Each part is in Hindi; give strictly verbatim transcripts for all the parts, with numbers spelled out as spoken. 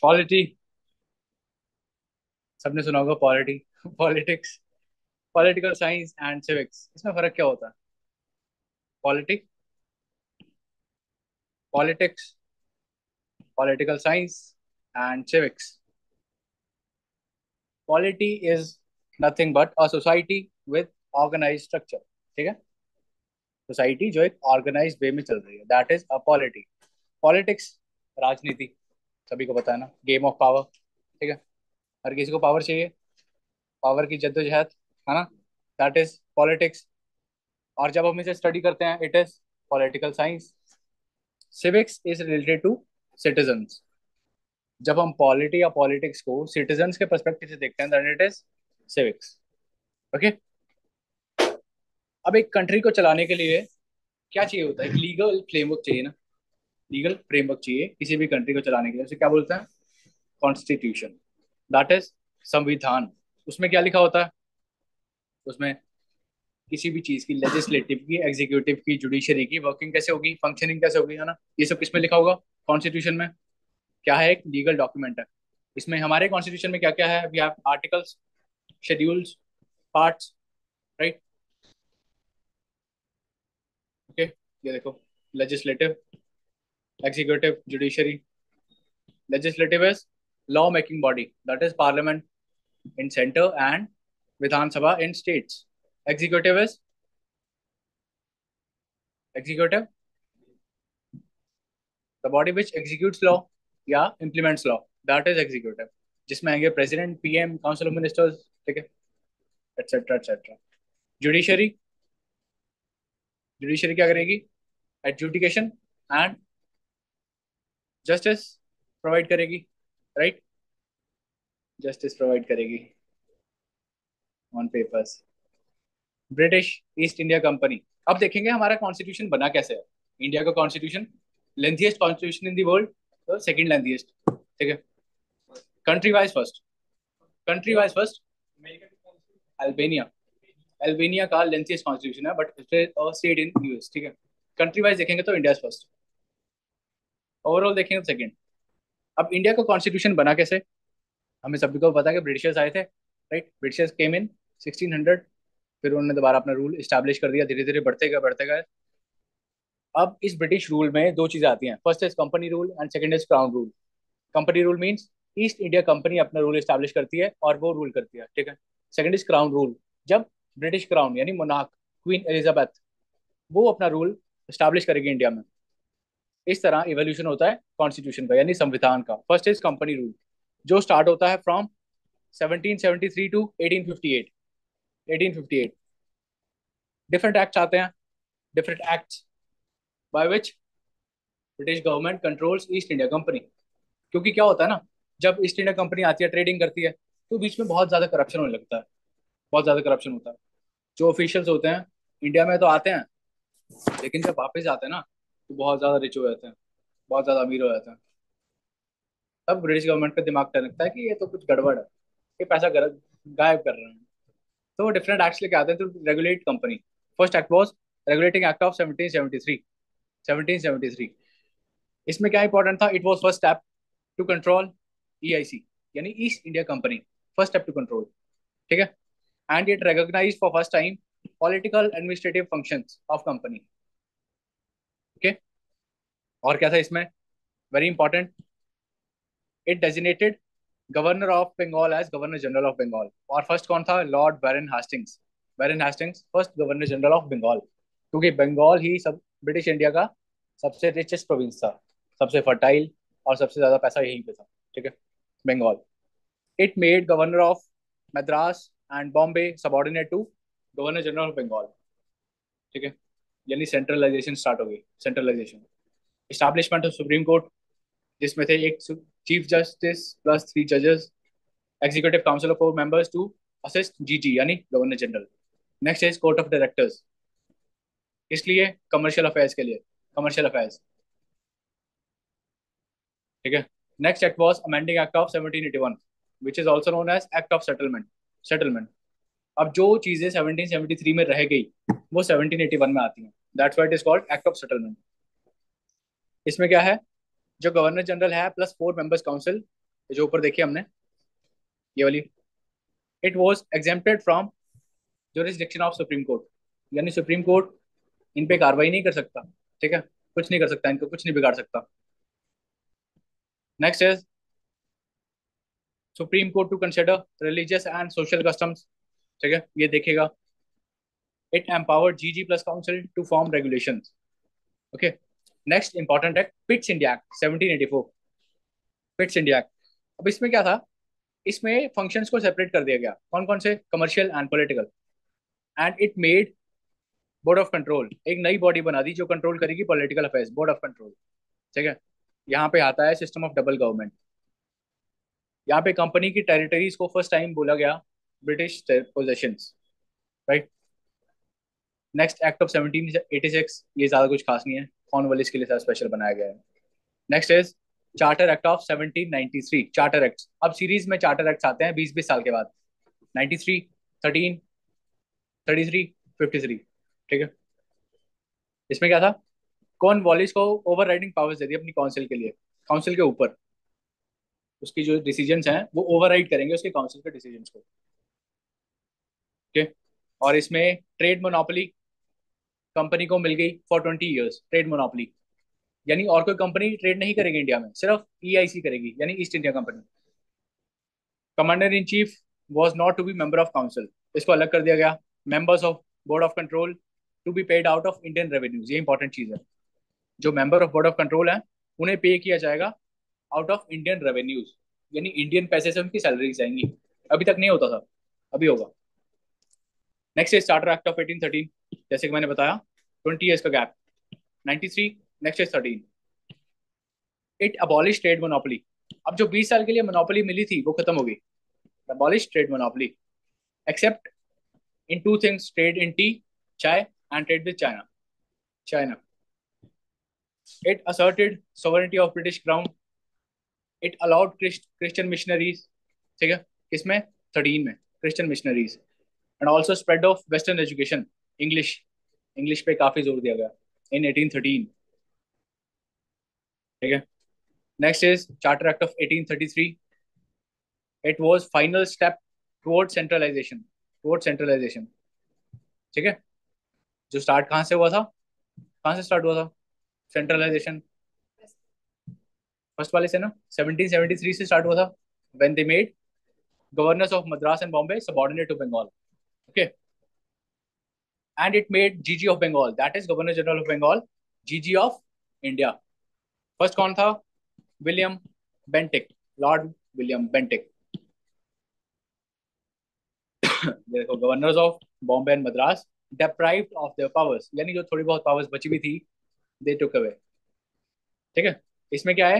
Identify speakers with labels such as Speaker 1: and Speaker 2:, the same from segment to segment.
Speaker 1: पॉलिटी, सबने सुना होगा polity. Politics, political science and civics, इसमें फर्क क्या होता है? Politic, politics, political science and civics. Polity is nothing but a society with organize structure. ठीक है, सोसाइटी जो एक ऑर्गेनाइज वे में चल रही है, that is a polity. Politics, राजनीति, सभी को पता है ना, गेम ऑफ पावर। ठीक है, हर किसी को पावर चाहिए, पावर की जद्दोजहद, है ना, दैट इज पॉलिटिक्स। और जब हम इसे स्टडी करते हैं, it is political science. Civics is related to citizens. जब हम पॉलिटी या पॉलिटिक्स को सिटीजन्स के पर्सपेक्टिव से देखते हैं, then it is civics. Okay, अब एक कंट्री को चलाने के लिए क्या चाहिए होता है? एक लीगल फ्रेमवर्क चाहिए ना, लीगल फ्रेमवर्क चाहिए किसी भी कंट्री को चलाने के लिए। उसे क्या बोलते हैं? कॉन्स्टिट्यूशन, दैट इज संविधान। उसमें क्या लिखा होता है? उसमें किसी भी चीज की, लेजिस्लेटिव की, एग्जीक्यूटिव की, जुडिशरी की वर्किंग कैसे होगी, फंक्शनिंग कैसे होगी, है ना, ये सब किसमें लिखा होगा? कॉन्स्टिट्यूशन में। क्या है? एक लीगल डॉक्यूमेंट है। इसमें हमारे कॉन्स्टिट्यूशन में क्या क्या है? We have articles, schedules, parts, right. Okay, ये देखो, legislative, executive, judiciary. Legislative is law making body, that is parliament in centre and Vidhan Sabha in states. Executive is, executive the body which executes law या implements law, that is executive, जिसमें आएंगे president, PM, council of ministers, ठीक है, एटसेट्रा एटसेट्रा। जुडिशरी, जुडिशरी क्या करेगी? एडजुडिकेशन एंड जस्टिस प्रोवाइड करेगी, राइट, जस्टिस प्रोवाइड करेगी on papers. British East India company. अब देखेंगे हमारा कॉन्स्टिट्यूशन बना कैसे है। इंडिया का constitution, lengthiest constitution in the world, तो सेकंड लेंथीएस्ट। ठीक है, country wise first, country wise first, Albania. Albania का लेंथीएस्ट कॉन्स्टिट्यूशन है, बट स्टेट इन यूएस। ठीक है, कंट्री वाइज देखेंगे तो इंडिया फर्स्ट, ओवरऑल देखेंगे तो सेकंड। अब इंडिया का कॉन्स्टिट्यूशन बना कैसे? हमें सभी को पता है कि ब्रिटिशर्स आए थे, right, Britishers came in sixteen hundred, फिर उन्होंने दोबारा अपना रूल इस्टेब्लिश कर दिया, धीरे धीरे बढ़ते गए बढ़ते गए। अब इस ब्रिटिश रूल में दो चीजें आती हैं, first is company rule and second is crown rule. Company rule means East India company अपना रूल इस्टेब्लिश करती है और वो रूल करती है, ठीक है। सेकंड इज क्राउन रूल, जब ब्रिटिश क्राउन यानी मोनार्क, क्वीन एलिजाबेथ, वो अपना रूल इस्टेब्लिश करेगी इंडिया में। इस तरह इवोल्यूशन होता है कॉन्स्टिट्यूशन का, यानी संविधान का। फर्स्ट इज कंपनी रूल, जो स्टार्ट होता है from seventeen seventy three to eighteen fifty eight. Eighteen fifty eight different acts आते हैं, different acts by which British government controls East India company. क्योंकि क्या होता है ना, जब ईस्ट इंडिया कंपनी आती है, ट्रेडिंग करती है, तो बीच में बहुत ज्यादा करप्शन होने लगता है, बहुत ज्यादा करप्शन होता है। जो ऑफिशियल्स होते हैं इंडिया में तो आते हैं, लेकिन जब वापस जाते हैं ना, तो बहुत ज्यादा रिच हो जाते हैं, बहुत ज्यादा अमीर हो जाते हैं। तब ब्रिटिश गवर्नमेंट का दिमाग करने लगता है कि ये तो कुछ गड़बड़ है, ये पैसा गर- गायब कर रहे हैं। तो वो डिफरेंट एक्ट्स लेके आते हैं to regulate company. First act was regulating act of seventeen seventy three, seventeen seventy three. इसमें क्या इंपॉर्टेंट था? It was first step to control EIC, यानी East India company, first step to control, ठीक है। And it recognized for first time political administrative functions of company. Okay, और क्या था इसमें? Very important, it designated governor of Bengal as governor general of Bengal. और फर्स्ट कौन था? Lord baron Hastings. Baron Hastings first governor general of Bengal, क्योंकि बंगाल ही सब ब्रिटिश इंडिया का सबसे रिचेस्ट प्रोविंस था, सबसे फर्टाइल, और सबसे ज्यादा पैसा यहीं पे था, ठीक है, Bengal. It made governor of Madras and Bombay subordinate to governor general of Bengal, ठीक है, यानी सेंट्रलाइजेशन स्टार्ट हो गई, centralization. Establishment of supreme court, जिसमें थे एक चीफ जस्टिस प्लस थ्री जजेस, executive council of four members to assist GG यानी governor general. Next is court of directors, इसलिए कमर्शियल अफेयर्स के लिए, कमर्शियल अफेयर्स, ठीक है। Next act was amending act of seventeen eighty one, which is also known as act of settlement, settlement. अब जो चीजें सेवनटीन सेवेंटी थ्री में रह गई, वो सेवनटीन एटी वन में आती हैं, that's why it is called act of settlement. इसमें क्या है? जो गवर्नर जनरल है प्लस फोर मेंबर्स काउंसिल, ये जो ऊपर देखी हमने, ये वाली, it was exempted from jurisdiction of supreme court, यानी सुप्रीम कोर्ट इन पे कार्रवाई नहीं कर सकता, ठीक है, कुछ नहीं कर सकता, इनको कुछ नहीं बिगाड़ सकता। Next is supreme court to consider religious and social customs, ठीक है, ये देखेगा। It empowered GG plus council to form regulations. Okay, next important act, Pitt's India act seventeen eighty four. Pitt's India act, अब इसमें क्या था, इसमें फंक्शंस को सेपरेट कर दिया गया, कौन कौन से, commercial and political. And it made board of control, एक नई बॉडी बना दी जो कंट्रोल करेगी political affairs, board of control, ठीक है। यहाँ पे आता है सिस्टम ऑफ डबल गवर्नमेंट। यहाँ पे कंपनी की टेरिटरीज को फर्स्ट टाइम बोला गया British possessions, right. Next act of seventeen eighty six, ये ज्यादा कुछ खास नहीं है, कॉर्नवालिस के लिए स्पेशल बनाया गया है। Next is charter act of seventeen ninety three. Charter act, अब सीरीज में चार्टर एक्ट आते हैं बीस बीस साल के बाद। Ninety three, thirteen, thirty three, fifty three, ठीक है। इसमें क्या था, कॉर्नवालिस को ओवर राइडिंग पावर्स दे दी अपनी काउंसिल के लिए, काउंसिल के ऊपर उसकी जो डिसीजंस हैं वो ओवरराइड करेंगे उसके काउंसिल के डिसीजंस को, ठीक है। और इसमें ट्रेड मोनोपोली कंपनी को मिल गई for twenty years, trade monopoly, यानी और कोई कंपनी ट्रेड नहीं करेगी इंडिया में, सिर्फ ईआईसी करेगी, यानी East India company. Commander in chief was not to be member of council, इसको अलग कर दिया गया। Members of board of control to be paid out of Indian revenues, ये इंपॉर्टेंट चीज है, जो member of board of control है उन्हें पे किया जाएगा आउट ऑफ इंडियन रेवेन्यूज, यानी इंडियन पैसे से उनकी सैलरी जाएंगी। अभी तक नहीं होता था, अभी होगा। Next is charter act of eighteen thirteen, जैसे कि मैंने बताया ट्वेंटी ईयर्स का gap. Ninety three, next is thirteen, it abolish trade monopoly. अब जो बीस साल के लिए मोनोपोली मिली थी वो खत्म हो गई, abolish trade monopoly except in two things, trade in tea, chai, and trade with China, China. It asserted sovereignty of British crown. It allowed Christian missionaries, ठीक है, किसमें, थर्टीन में, Christian missionaries. And also spread of western education, English, English पे काफी जोर दिया गया इन एटीन थर्टीन, ठीक है। Next is charter act of eighteen thirty three. It was final step toward centralization, toward centralization, ठीक है। जो स्टार्ट कहाँ से हुआ था, कहाँ से स्टार्ट हुआ था सेंट्रलाइजेशन, फर्स्ट वाले से ना, सेवनटीन सेवेंटी थ्री से स्टार्ट हुआ था, when they made governors of Madras and Bombay subordinate to Bengal, okay. And it made GG of Bengal, that is governor general of Bengal, GG of India. First कौन था, William Bentinck, lord William Bentinck. देखो, governors of Bombay and Madras deprived of their powers, यानी जो थोड़ी बहुत पावर्स बची हुई थी दे टुक अवे, ठीक है। इसमें क्या है,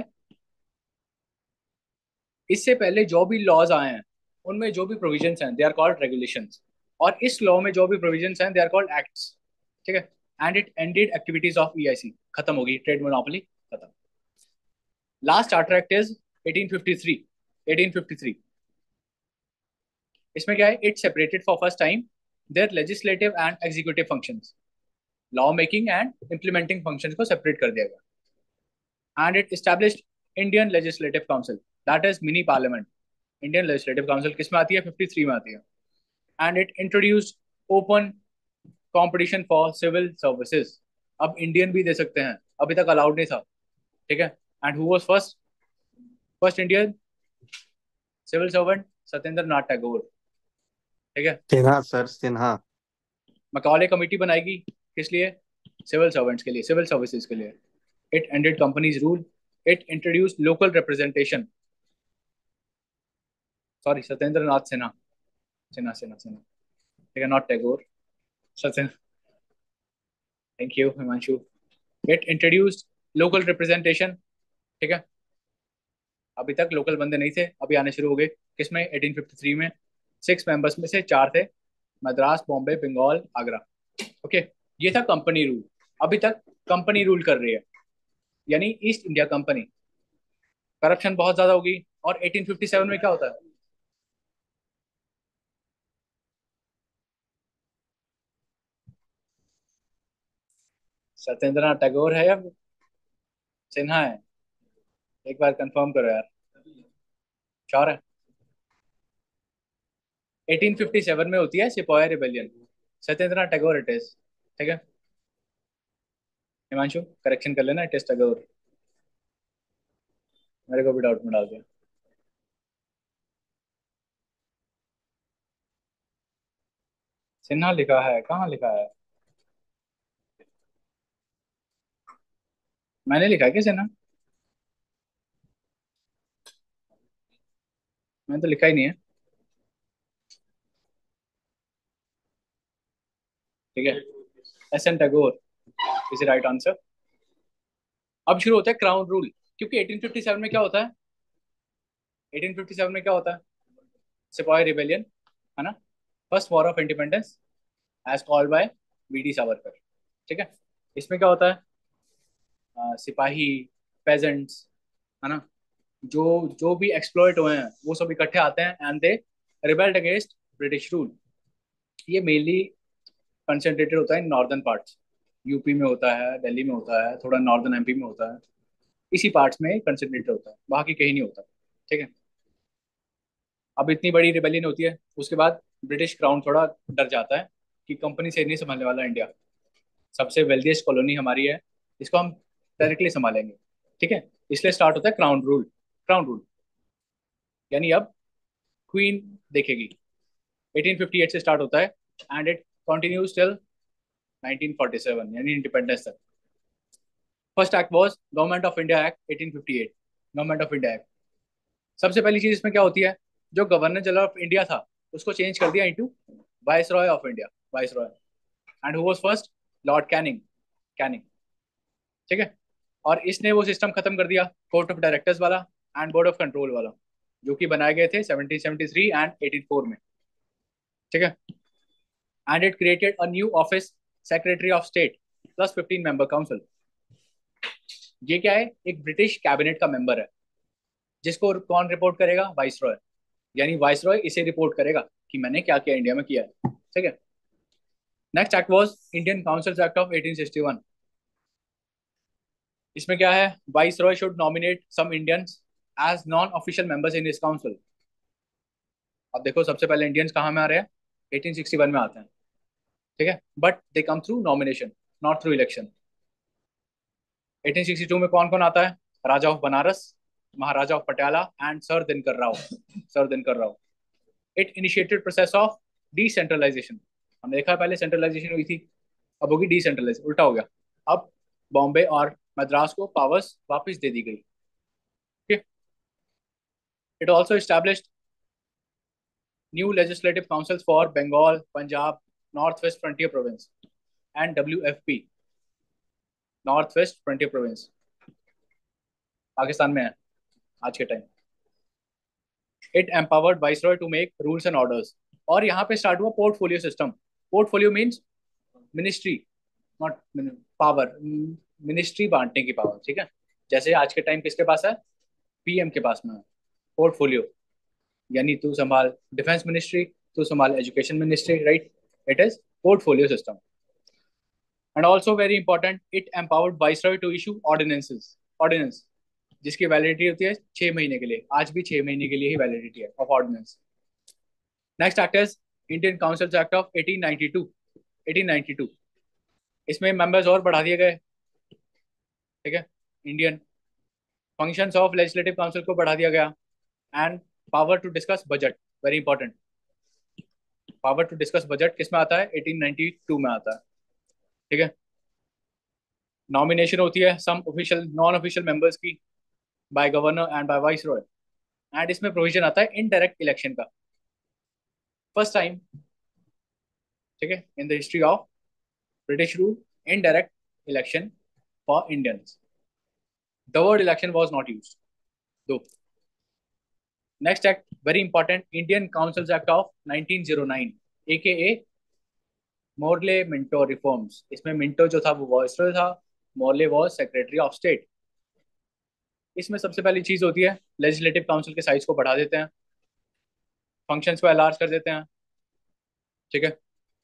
Speaker 1: इससे पहले जो भी लॉज आए हैं उनमें जो भी प्रोविजंस हैं दे आर कॉल्ड रेगुलेशंस, और इस लॉ में जो भी प्रोविजंस हैं दे आर कॉल्ड एक्ट्स, ठीक है। And it ended activities of EIC, खत्म होगी ट्रेड मोनोपोली, खत्म। Last charter act is eighteen fifty three, eighteen fifty three. इसमें क्या है, it separated for first time their legislative and executive functions, law making and implementing functions को सेपरेट कर दिया गया। And it established Indian legislative council, that is mini parliament. Indian legislative council किस में आती है, फिफ्टी थ्री में आती है। And it introduced open competition for civil services, अब इंडियन भी दे सकते हैं, अभी तक अलाउड नहीं था, ठीक है। And who was first, first Indian civil servant, Satyendra Nath Tagore, ठीक है।
Speaker 2: Sinha sir, Sinha.
Speaker 1: Macaulay committee बनाएगी किस लिए, सिविल सर्वेंट्स के लिए, सिविल सर्विसेज के लिए। It ended companies rule. It introduced local representation, sorry Satyendra Nath Sinha, Sinha Sinha Sinha, ठीक है, not Tagore, Satyendra, thank you Himanshu. It introduced local representation, ठीक है। अभी तक लोकल बंदे नहीं थे, अभी आने शुरू हो गए, किसमें, एटीन फिफ्टी थ्री में। सिक्स मेंबर्स में से चार थे, मद्रास, बॉम्बे, बंगाल, आगरा, ओके। ये था कंपनी रूल, अभी तक कंपनी रूल कर रही है, यानी ईस्ट इंडिया कंपनी। करप्शन बहुत ज्यादा होगी, और एटीन फिफ्टी सेवन में क्या होता है, सत्येंद्रनाथ टैगोर है या सिन्हा है, एक बार कंफर्म करो यार। श्योर है? एटीन फिफ्टी सेवन में होती है सिपाही rebellion. Satyendranath Tagore it is. ठीक है, हिमांशु करेक्शन कर लेना, इट इज टैगोर। मेरे को भी डाउट में डाल दिया। सिन्हा लिखा है, कहाँ लिखा है? मैंने लिखा है क्या सिन्हा? मैंने तो लिखा ही नहीं है। ठीक है, S N Tagore is right answer. अब शुरू होता है क्राउन रूल, क्योंकि एटीन फिफ्टी सेवन में क्या होता है? एटीन फिफ्टी सेवन में क्या होता है? सिपाही रिबेलियन, है ना? First war of independence as called by V D Savarkar. ठीक है, इसमें क्या होता है? अ, सिपाही, पेजेंट्स, है ना, जो जो भी एक्सप्लॉइट हुए हैं वो सब इकट्ठे आते हैं and they rebelled against British rule. ये मेनली कंसेंट्रेटेड होता है इन नॉर्दर्न पार्ट्स। यूपी में होता है, दिल्ली में होता है, थोड़ा नॉर्दर्न एमपी में होता है। इसी पार्ट्स में कंसेंट्रेटेड होता है, बाकी कहीं नहीं होता। ठीक है, अब इतनी बड़ी रिबेलियन होती है, उसके बाद ब्रिटिश क्राउन थोड़ा डर जाता है कि कंपनी से नहीं संभालने वाला इंडिया, सबसे वेल्दिएस्ट कॉलोनी हमारी है, इसको हम डायरेक्टली संभालेंगे। ठीक है, इसलिए स्टार्ट होता है क्राउन रूल। क्राउन रूल यानी अब क्वीन देखेगी। एटीन फिफ्टी एट से स्टार्ट होता है and it continues till nineteen forty seven यानी इंडिपेंडेंस तक। First act was government of India act eighteen fifty eight. Government of India act, सबसे पहली चीज इसमें क्या होती है? जो गवर्नर जनरल ऑफ इंडिया था उसको चेंज कर दिया into viceroy of India. Viceroy, and who was first? Lord Canning. Canning, ठीक है। और इसने वो सिस्टम खत्म कर दिया, कोर्ट ऑफ डायरेक्टर्स वाला एंड बोर्ड ऑफ कंट्रोल वाला, जो कि बनाए गए थे seventeen seventy three and eighty four में। ठीक है, and it created a new office, secretary of state plus fifteen member council. ये क्या है? एक ब्रिटिश कैबिनेट का मेंबर है, जिसको कौन रिपोर्ट करेगा? Viceroy. यानी वाइस रॉय इसे रिपोर्ट करेगा कि मैंने क्या किया इंडिया में किया है। ठीक है, next act was Indian councils act of eighteen sixty one. इसमें क्या है? Viceroy should nominate some Indians as non official members in his council. अब देखो, सबसे पहले इंडियंस कहाँ में आ रहे हैं? एटीन सिक्सटी वन में आते हैं। ठीक है, but they come through nomination, not through election. Eighteen sixty two में कौन कौन आता है? Raja of Banaras, Maharaja of Patiala and sir Dinkar Rao. Sir Dinkar Rao. It initiated process of decentralisation. हमने देखा है पहले सेंट्रलाइजेशन हुई थी, अब होगी डिसेंट्रलाइज, उल्टा हो गया। अब बॉम्बे और मद्रास को पावर्स वापस दे दी गई। It also established new legislative councils for Bengal, Punjab, Northwest Frontier Province, and W F P, Northwest Frontier Province, Pakistan में है आज के time. It empowered viceroy to make rules and orders. और यहाँ पे स्टार्ट हुआ portfolio system. Portfolio means ministry, not power, ministry बांटने की पावर। ठीक है, जैसे आज के टाइम किसके पास है? पीएम के पास में है पोर्टफोलियो। यानी तू संभाल डिफेंस मिनिस्ट्री, तू संभाल education ministry, right? It is portfolio system. And also very important, it empowered viceroy to issue ordinances. Ordinance जिसकी वैलिडिटी होती है छह महीने के लिए, आज भी छह महीने के लिए ही वैलिडिटी है of ordinance. Next act is Indian councils act of eighteen ninety two. Eighteen ninety two, इसमें मेंबर्स और बढ़ा दिए गए। ठीक है, Indian functions of legislative council को बढ़ा दिया गया and power to discuss budget, very important. Power to discuss budget किस में आता है? एटीन नाइंटी टू में आता है। ठीक है, नॉमिनेशन होती है some official non official members की by governor and by viceroy. And इसमें प्रोविजन आता है इनडायरेक्ट इलेक्शन का, फर्स्ट टाइम। ठीक है, in the history of British rule, indirect election for Indians. The word election was not used though. Next act very important, Indian councils act of nineteen oh nine, A K A Morley Minto reforms. इसमें मिंटो जो था वो वाइसरॉय था, Morley was secretary of state. इसमें सबसे पहली चीज होती है लेजिस्लेटिव काउंसिल के साइज को बढ़ा देते हैं, फंक्शंस को एलार्ज कर देते हैं। ठीक है,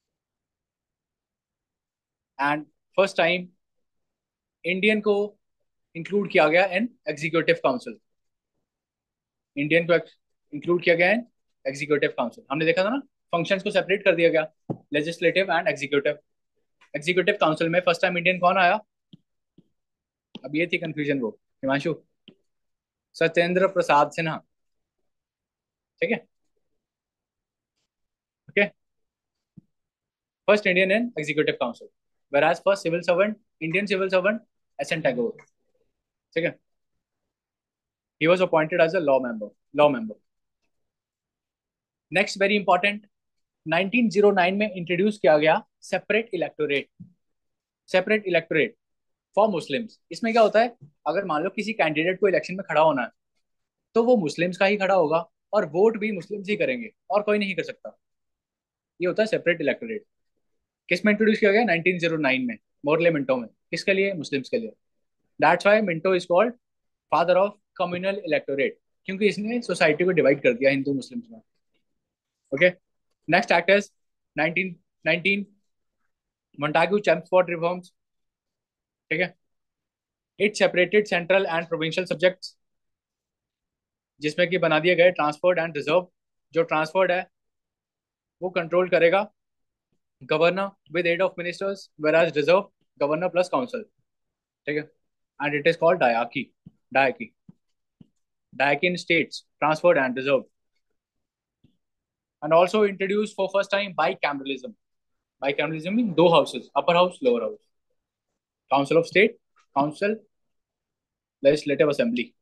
Speaker 1: एंड फर्स्ट टाइम इंडियन को इंक्लूड किया गया इन एग्जीक्यूटिव काउंसिल। इंडियन को इंक्लूड किया गया है एग्जीक्यूटिव काउंसिल। हमने देखा था ना, फंक्शंस को सेपरेट कर दिया गया, legislative and executive. Executive council में फर्स्ट टाइम इंडियन कौन आया? अब ये थी कंफ्यूजन वो, हिमांशु, सत्येंद्र प्रसाद सिन्हा। ठीक है, okay. First Indian in executive council, whereas first civil servant, Indian civil servant, S N Tagore. ठीक है, he was appointed as a law member, law member। Next very important, nineteen oh nine में इंट्रोड्यूस किया गया separate electorate. Separate electorate for Muslims. इसमें क्या होता है, अगर मान लो किसी कैंडिडेट को इलेक्शन में खड़ा होना है, तो वो मुस्लिम्स का ही खड़ा होगा और वोट भी मुस्लिम्स ही करेंगे और कोई नहीं कर सकता। ये होता है सेपरेट इलेक्टोरेट। किस में इंट्रोड्यूस किया गया? नाइनटीन ओ नाइन में, मोरले मिंटो में। किसके लिए? मुस्लिम्स के लिए। That's why Minto is called father of communal electorate, क्योंकि इसने सोसाइटी को डिवाइड कर दिया हिंदू मुस्लिम्स में। Okay, next act is nineteen nineteen Montagu Chelmsford reforms. ठीक है, it separated central and provincial subjects, जिसमें कि बना दिए गए ट्रांसफर्ड एंड रिजर्व। जो ट्रांसफर्ड है वो कंट्रोल करेगा governor with aid of ministers, where as reserve governor plus council. ठीक है, and it is called डायकी। डायकी डायकी in states, transferred and reserve. And also introduce for first time bicameralism. Bicameralism mean दो houses, upper house lower house, council of state, council, legislative assembly.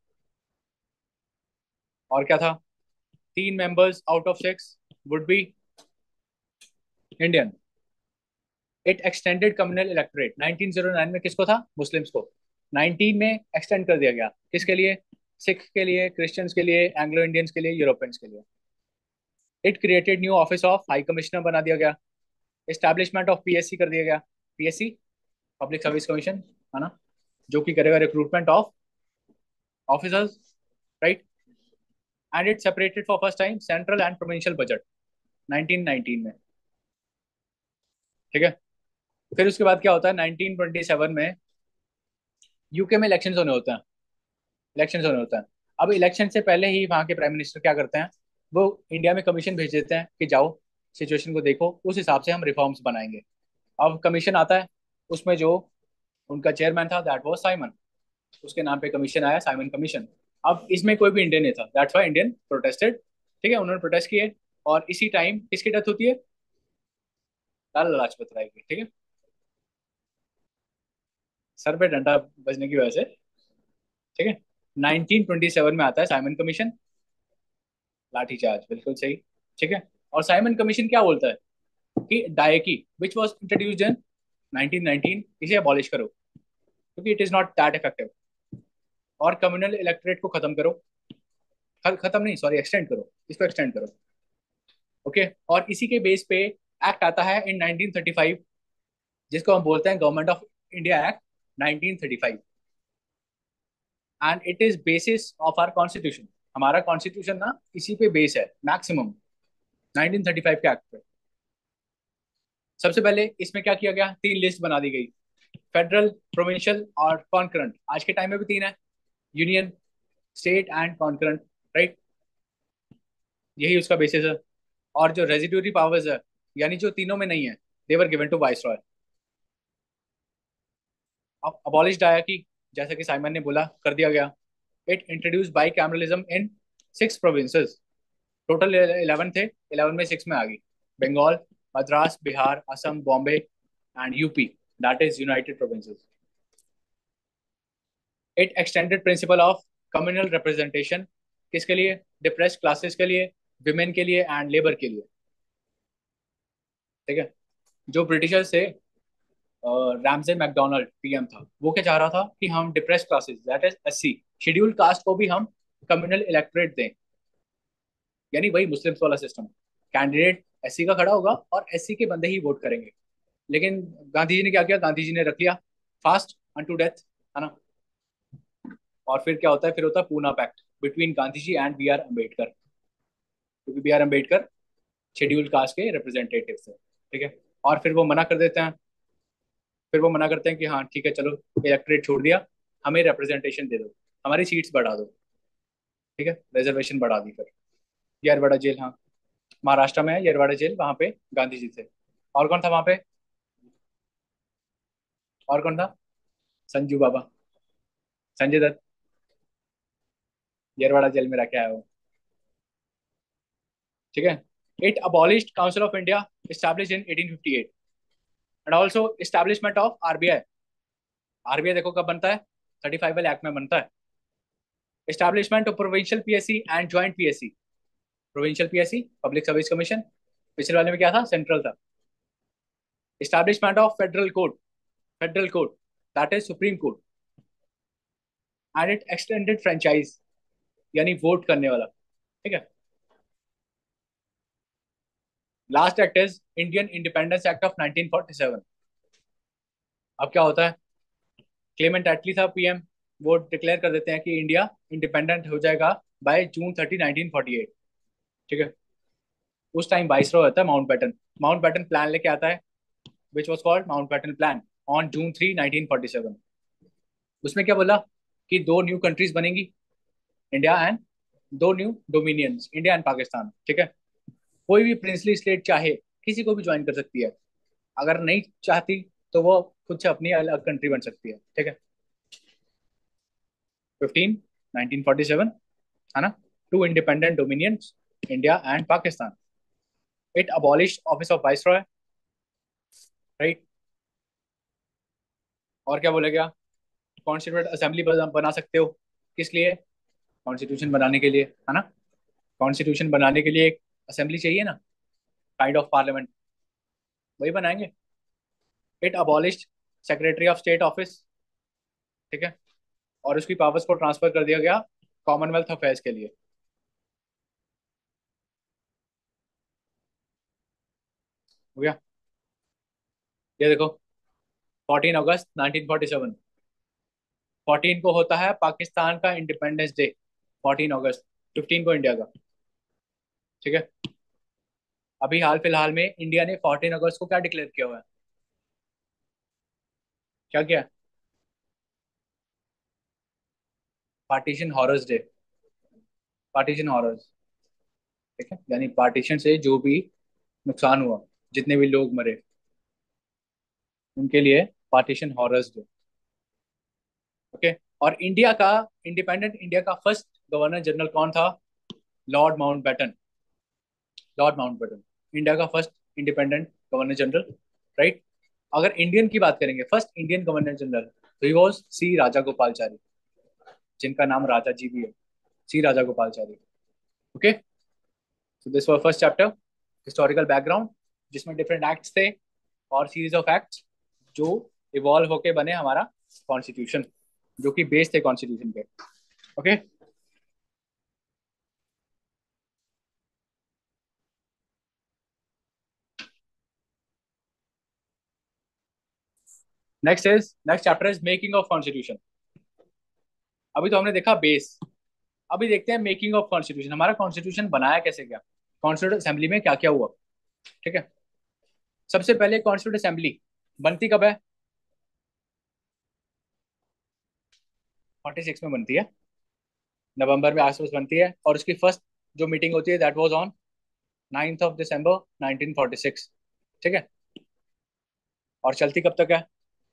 Speaker 1: और क्या था? तीन members out of six would be Indian. It extended communal electorate. Nineteen oh nine में किसको था? मुस्लिम्स को। नाइनटीन में एक्सटेंड कर दिया गया, किसके लिए? सिख के लिए, क्रिश्चियंस के लिए, एंग्लो इंडियंस के लिए, यूरोपियंस के लिए। It created new office of high commissioner बना दिया गया। Establishment of P S C कर दिया गया। P S C, public service commission, है ना, जो कि करेगा recruitment of officers, right. And it separated for first time central and provincial budget nineteen nineteen में। ठीक है, फिर उसके बाद क्या होता है, नाइनटीन ट्वेंटी सेवन में यूके में इलेक्शंस होने होते हैं। इलेक्शंस होने होते हैं। अब इलेक्शन से पहले ही वहाँ के प्राइम मिनिस्टर क्या करते हैं, वो इंडिया में कमीशन भेज देते हैं कि जाओ सिचुएशन को देखो, उस हिसाब से हम रिफॉर्म्स बनाएंगे। अब कमीशन आता है, उसमें जो उनका चेयरमैन था दैट वाज साइमन। उसके नाम पे कमीशन आया, साइमन कमीशन। अब इसमें कोई भी इंडियन नहीं था, दैट्स व्हाई इंडियन प्रोटेस्टेड। ठीक है, उन्होंने प्रोटेस्ट किए। और इसी टाइम किसकी डेथ होती है? लाला लाजपत राय की। ठीक है, सर पे डंडा बजने की वजह से। ठीक है, नाइनटीन ट्वेंटी सेवन में आता है साइमन कमीशन, लाठीचार्ज, बिल्कुल सही। ठीक है, और साइमन कमीशन क्या बोलता है कि डायकी which was introduced in nineteen nineteen, इसे अबॉलिश करो क्योंकि it is not that effective. और कम्युनल इलेक्टोरेट को खत्म करो। ख- खत्म नहीं, सॉरी, एक्सटेंड करो, इसको एक्सटेंड करो। ओके, और इसी के बेस पे एक्ट आता है इन नाइनटीन थर्टी फाइव, जिसको हम बोलते हैं government of India act nineteen thirty five. And it is basis of our constitution. हमारा कॉन्स्टिट्यूशन ना इसी पे बेस है मैक्सिमम, नाइनटीन थर्टी फाइव के एक्ट पे। सबसे पहले इसमें क्या किया गया, तीन लिस्ट बना दी गई, फेडरल, प्रोविंशियल और कॉन्करेंट। आज के टाइम में भी तीन है, union, state and concurrent, right. यही उसका बेसिस है। और जो रेजिड्यूरी पावर्स है, यानी जो तीनों में नहीं है, देवर गिवन टू वाइसरॉय। अब अबॉलिश डाया की, जैसा कि साइमन ने बोला, कर दिया गया। It introduce bicameralism in six provinces. Total eleven थे, इलेवन में सिक्स में आ गई, Bengal, Madras, Bihar, Assam, Bombay and UP, that is United Provinces. It extended principle of communal representation, किसके लिए? डिप्रेस्ड क्लासेस के लिए, विमेन के लिए एंड लेबर के लिए। ठीक है, जो ब्रिटिशर्स थे, रैमजे मैकडोनल्ड पीएम था, वो क्या चाह रहा था कि हम depressed classes, that is S C, scheduled caste को भी हम कम्युनल इलेक्टोरेट दें, यानी वही मुस्लिम्स वाला सिस्टम। कैंडिडेट एससी का खड़ा होगा और एससी के बंदे ही वोट करेंगे। लेकिन गांधी जी ने क्या किया, गांधी जी ने रख लिया फास्ट अनटू डेथ, है ना। और फिर क्या होता है, फिर होता है Poona pact between Gandhi ji and B R Ambedkar, क्योंकि B R Ambedkar scheduled caste के रिप्रेजेंटेटिव थे। ठीक है, और फिर वो मना कर देते हैं। फिर वो मना करते हैं कि हाँ ठीक है, चलो इलेक्टोरेट छोड़ दिया, हमें रिप्रेजेंटेशन दे दो, हमारी सीट्स बढ़ा दो। ठीक है, रिजर्वेशन बढ़ा दी फिर। येरवड़ा जेल, हाँ। महाराष्ट्र में है येरवड़ा जेल, वहां पे गांधी जी थे। और कौन था वहां पे? और कौन था? संजू बाबा। संजय दत्त। येरवड़ा जेल में रह के आया वो। ठीक है। It abolished council of India, established in eighteen fifty-eight, and also establishment of RBI. RBI देखो कब बनता है? थर्टी फाइव वाले एक्ट में बनता है। Establishment of provincial PSC and joint PSC. Provincial PSC public service commission, पिछले वाले में क्या था? सेंट्रल था। Establishment of federal court, federal court that is supreme court, and it extended franchise, यानी वोट करने वाला। ठीक है। Last act is Indian independence act of nineteen forty seven. अब क्या होता है? क्लेमेंट एटली था पीएम, वो डिक्लेयर कर देते हैं कि इंडिया इंडिपेंडेंट हो जाएगा by June thirty nineteen forty eight. ठीक है। उस टाइम वाइसरॉय होता है Mountbatten. Mountbatten plan लेके आता है, which was called Mountbatten plan, on June three nineteen forty seven. उसमें क्या बोला? कि दो न्यू कंट्रीज बनेंगी, इंडिया एंड, दो new dominions, India and Pakistan. ठीक है। कोई भी प्रिंसली स्टेट चाहे किसी को भी ज्वाइन कर सकती है, अगर नहीं चाहती तो वो खुद से अपनी अलग कंट्री बन सकती है। ठीक है। फिफ्टीन नाइनटीन फोर्टी सेवन, है ना? Two independent dominions, India and Pakistan. It abolish office of viceroy, right. और क्या बोला गया? कॉन्स्टिट्यूंट असेंबली बना सकते हो, किस लिए? कॉन्स्टिट्यूशन बनाने के लिए, है ना? कॉन्स्टिट्यूशन बनाने के लिए एक असेंबली चाहिए ना, काइंड ऑफ पार्लियामेंट, वही बनाएंगे। It abolish secretary of state office. ठीक है। और उसकी पावर्स को ट्रांसफर कर दिया गया कॉमनवेल्थ अफेयर्स के लिए। हो गया। ये देखो, fourteen August nineteen forty seven, fourteen को होता है पाकिस्तान का independence day, fourteen August. Fifteen को इंडिया का। ठीक है। अभी हाल फिलहाल में इंडिया ने फोर्टीन अगस्त को क्या डिक्लेयर किया हुआ है? क्या किया? Partition horrors day. Partition horrors. ठीक है, यानी पार्टीशन से जो भी नुकसान हुआ, जितने भी लोग मरे, उनके लिए पार्टीशन हॉरर्स डे। ओके। और इंडिया का, इंडिपेंडेंट इंडिया का फर्स्ट गवर्नर जनरल कौन था? Lord Mountbatten. Lord Mountbatten, India का first independent governor general, right. अगर इंडियन की बात करेंगे, फर्स्ट इंडियन गवर्नर जनरल, तो ही वॉज सी राजा गोपालचारी, जिनका नाम राजा जी भी है, C Rajagopalachari. Okay. So this was first chapter, historical background, जिसमें डिफरेंट एक्ट्स थे और सीरीज ऑफ एक्ट्स जो इवॉल्व होके बने हमारा कॉन्स्टिट्यूशन, जो कि बेस थे कॉन्स्टिट्यूशन के। Okay. Next is next chapter is making of constitution. अभी तो हमने देखा बेस, अभी देखते हैं मेकिंग ऑफ कॉन्स्टिट्यूशन, हमारा कॉन्स्टिट्यूशन बनाया कैसे गया, कॉन्स्टिट्यूट असेंबली में क्या क्या हुआ। ठीक है। सबसे पहले कॉन्स्टिट्यूट असेंबली बनती कब है? फोर्टी सिक्स में बनती है, नवंबर में आसपास बनती है। और उसकी फर्स्ट जो मीटिंग होती है that was on ninth of December nineteen forty six. ठीक है। और चलती कब तक है?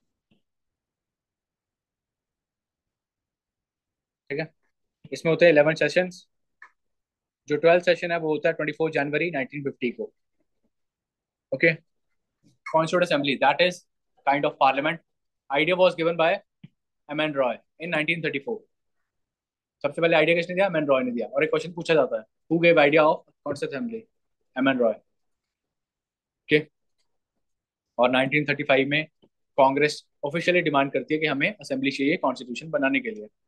Speaker 1: ठीक है। इसमें होते हैं इलेवन सेशंस। जो ट्वेल्थ सेशन है वो होता है twenty four January nineteen fifty को। Okay. Constituent assembly that is kind of parliament, idea was given by M N Roy in nineteen thirty four. सबसे पहले आइडिया किसने दिया? एम एन रॉय ने दिया। और एक क्वेश्चन पूछा जाता है, who gave idea of constituent assembly? M N Roy. Okay. और नाइनटीन थर्टी फाइव में कांग्रेस ऑफिशियली डिमांड करती है कि हमें असेंबली चाहिए कॉन्स्टिट्यूशन बनाने के लिए।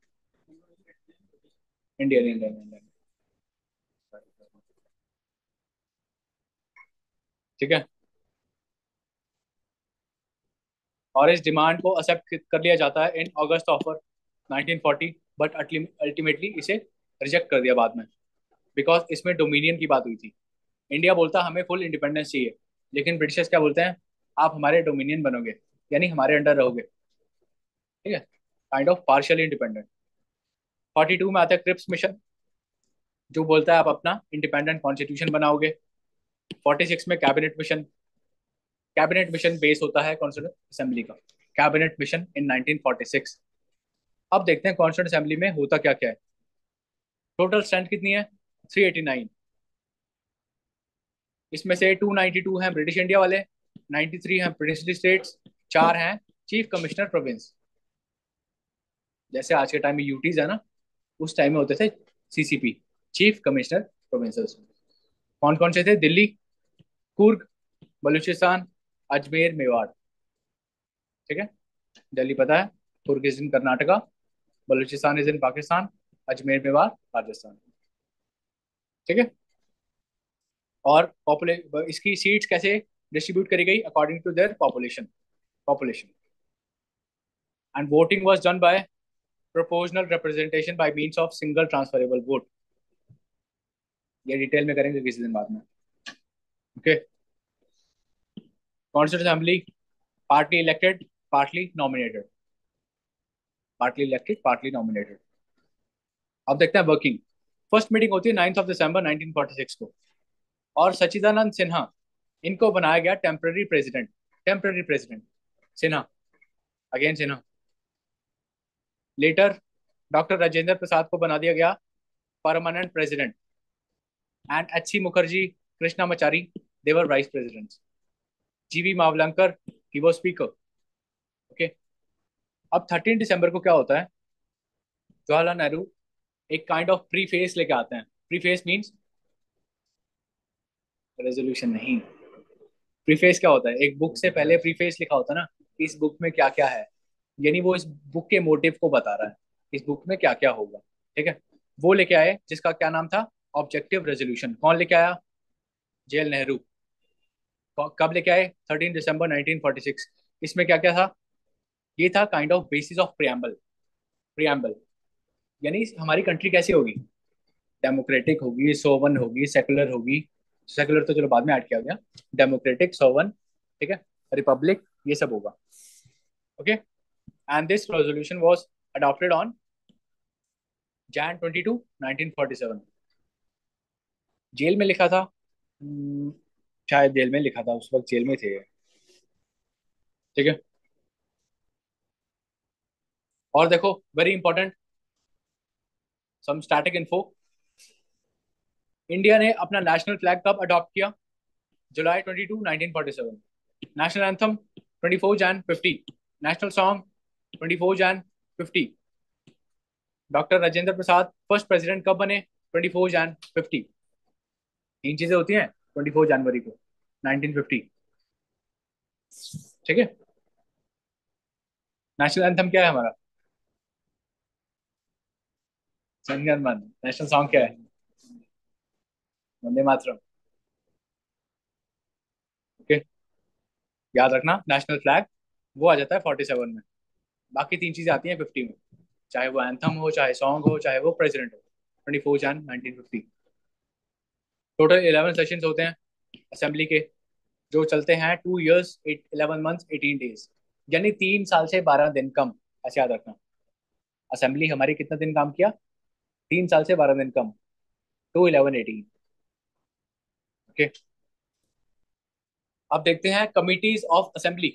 Speaker 1: Indian Indian Indian. ठीक है। और इस डिमांड को एक्सेप्ट कर लिया जाता है in August of nineteen forty, but ultimately इसे रिजेक्ट कर दिया बाद में, बिकॉज इसमें डोमिनियन की बात हुई थी। इंडिया बोलता हमें फुल इंडिपेंडेंस चाहिए, लेकिन ब्रिटिशर्स क्या बोलते हैं? आप हमारे डोमिनियन बनोगे, यानी हमारे अंडर रहोगे। ठीक है। Kind of partially independent. Forty two में आता है क्रिप्स मिशन। जो बोलता है आप अपना इंडिपेंडेंट कॉन्स्टिट्यूशन बनाओगे। फोर्टी सिक्स में cabinet mission, cabinet mission base होता है कॉन्स्टिट्यूंट असेंबली का, cabinet mission in nineteen forty six. अब देखते हैं कॉन्स्टिट्यूंट असेंबली में होता क्या क्या है। टोटल स्ट्रेंथ कितनी है? Three eighty nine. इसमें से टू नाइन्टी टू हैं ब्रिटिश इंडिया वाले, नाइन्टी थ्री हैं प्रिंसली स्टेट्स, चार हैं चीफ कमिश्नर प्रोविंस। जैसे आज के टाइम में यूटीज है ना, उस टाइम में होते थे सीसीपी, चीफ कमिश्नर प्रोविंसेस। कौन कौन से थे? दिल्ली, कुर्ग, बलूचिस्तान, अजमेर, मेवाड़। ठीक है, दिल्ली पता है, Coorg is in Karnataka, Baluchistan is in Pakistan, Ajmer Mewar Rajasthan. ठीक है। और पॉपुले इसकी सीट्स कैसे डिस्ट्रीब्यूट करी गई? According to their population, population. And voting was done by proportional representation by means of single transferable vote. ये डिटेल में करेंगे किसी दिन बाद में। Okay. Constituent assembly partly elected, partly nominated, partly elected partly nominated. अब देखते हैं वर्किंग। फर्स्ट मीटिंग होती है ninth of December nineteen forty six को, और सच्चिदानंद सिन्हा, इनको बनाया गया temporary president. Temporary president Sinha, again Sinha. Letter doctor Rajendra Prasad को बना दिया गया permanent president, and H C Mukherjee, Krishnamachari, देवर वाइस प्रेसिडेंट। जीवी मावलंकर, ही वो स्पीकर। ओके। अब थर्टीन दिसंबर को क्या होता है? जवाहरलाल नेहरू एक काइंड ऑफ प्रीफेस लेके आते हैं। प्रीफेस मींस रेजोल्यूशन नहीं। प्रीफेस क्या होता है? एक बुक से पहले प्रीफेस लिखा होता है ना, कि इस बुक में क्या क्या है, यानी वो इस बुक के मोटिव को बता रहा है, इस बुक में क्या क्या होगा। ठीक है। वो लेके आए जिसका क्या नाम था? Objective resolution. कौन लेके आया? जेएल नेहरू। कब लेके आए? Thirteen December nineteen forty six. इसमें क्या क्या था? ये था kind of basis of preamble. Preamble यानी हमारी कंट्री कैसी होगी? डेमोक्रेटिक होगी, सोवन होगी, सेकुलर होगी। सेकुलर तो चलो बाद में ऐड किया गया। डेमोक्रेटिक, सोवन, ठीक है, रिपब्लिक, ये सब होगा। Okay. And this resolution was adopted on Jan twenty two nineteen forty seven. Jail में लिखा था। हम्म, शायद जेल में लिखा था, उस वक्त जेल में थे। ठीक है। और देखो, very important, some static info. India ने अपना नेशनल फ्लैग कब अडॉप्ट किया? July twenty two nineteen forty seven. National anthem twenty four Jan fifty. National song twenty four Jan fifty. Doctor Rajendra Prasad first president कब बने? Twenty four Jan fifty. तीन चीजें होती हैं ट्वेंटी फोर जनवरी को नाइनटीन फिफ्टी। ठीक है। नेशनल एंथम क्या है हमारा? जनगण मन। नेशनल सॉन्ग क्या है? वंदे मातरम। ओके। याद रखना, नेशनल फ्लैग वो आ जाता है फोर्टी सेवन में, बाकी तीन चीजें आती हैं फिफ्टी में, चाहे वो एंथम हो, चाहे सॉन्ग हो, चाहे वो प्रेसिडेंट हो। Twenty four Jan nineteen fifty. Total eleven sessions होते हैं असेंबली के, जो चलते हैं two years eleven months eighteen days, यानी तीन साल से बारह दिन कम। ऐसे याद रखना। असेंबली हमारी कितना दिन काम किया? तीन साल से बारह दिन कम। Two eleven eighteen. ओके। अब देखते हैं कमिटीज ऑफ असेंबली।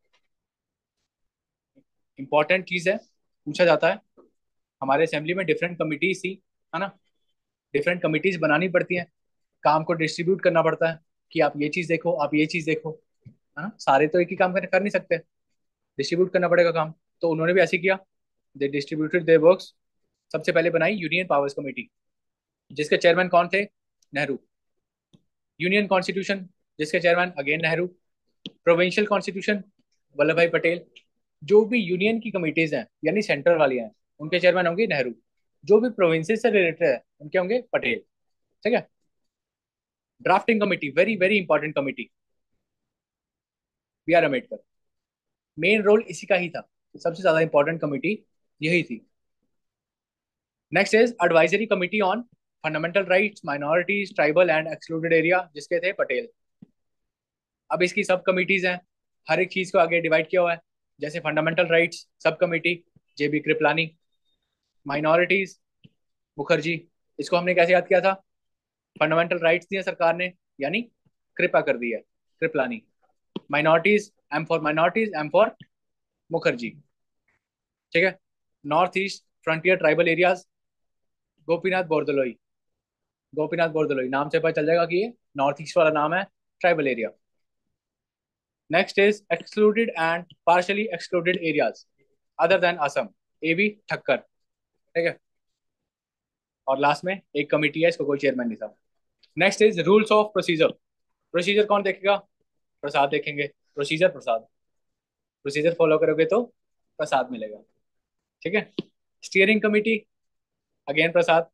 Speaker 1: इंपॉर्टेंट चीज है, पूछा जाता है। हमारे असेंबली में डिफरेंट कमिटीज थी, है ना? डिफरेंट कमिटीज बनानी पड़ती हैं, काम को डिस्ट्रीब्यूट करना पड़ता है, कि आप ये चीज देखो, आप ये चीज देखो, है ना? सारे तो एक ही काम कर, कर नहीं सकते, डिस्ट्रीब्यूट करना पड़ेगा काम। तो उन्होंने भी ऐसे किया, दे डिस्ट्रीब्यूटेड देयर वर्क्स। सबसे पहले बनाई यूनियन पावर्स कमेटी, जिसके चेयरमैन कौन थे? नेहरू। यूनियन कॉन्स्टिट्यूशन, जिसके chairman again Nehru. Provincial constitution, Vallabhbhai Patel. जो भी यूनियन की कमिटीज हैं, यानी सेंट्रल वाली हैं, उनके चेयरमैन होंगे नेहरू। जो भी प्रोविंसेस से रिलेटेड है, उनके होंगे पटेल। ठीक है। Drafting committee, very very important committee, B R Ambedkar. Main role इसी का ही था, सबसे ज्यादा इंपॉर्टेंट कमेटी यही थी। Next is advisory committee on fundamental rights, minorities, tribal and excluded area, जिसके थे पटेल। अब इसकी सब कमिटीज हैं, हर एक चीज को आगे डिवाइड किया हुआ है। जैसे fundamental rights sub committee, J B Kripalani. Minorities, Mukherjee. इसको हमने कैसे याद किया था? फंडामेंटल राइट्स दिए सरकार ने, यानी कृपा कर दी है, Kripalani. Minorities, M for minorities, M for Mukherjee. ठीक है। North east frontier tribal areas, Gopinath Bordoloi. Gopinath Bordoloi नाम से पता चल जाएगा कि ये नॉर्थ ईस्ट वाला नाम है, tribal area. Next is excluded and partially excluded areas other than Assam, A B Thakkar. ठीक है। और लास्ट में एक कमिटी है, इसको कोई चेयरमैन नहीं था। Next is rules of procedure. Procedure कौन देखेगा? प्रसाद देखेंगे। प्रोसीजर प्रसाद, प्रोसीजर फॉलो करोगे तो प्रसाद मिलेगा। ठीक है। Steering committee, again Prasad.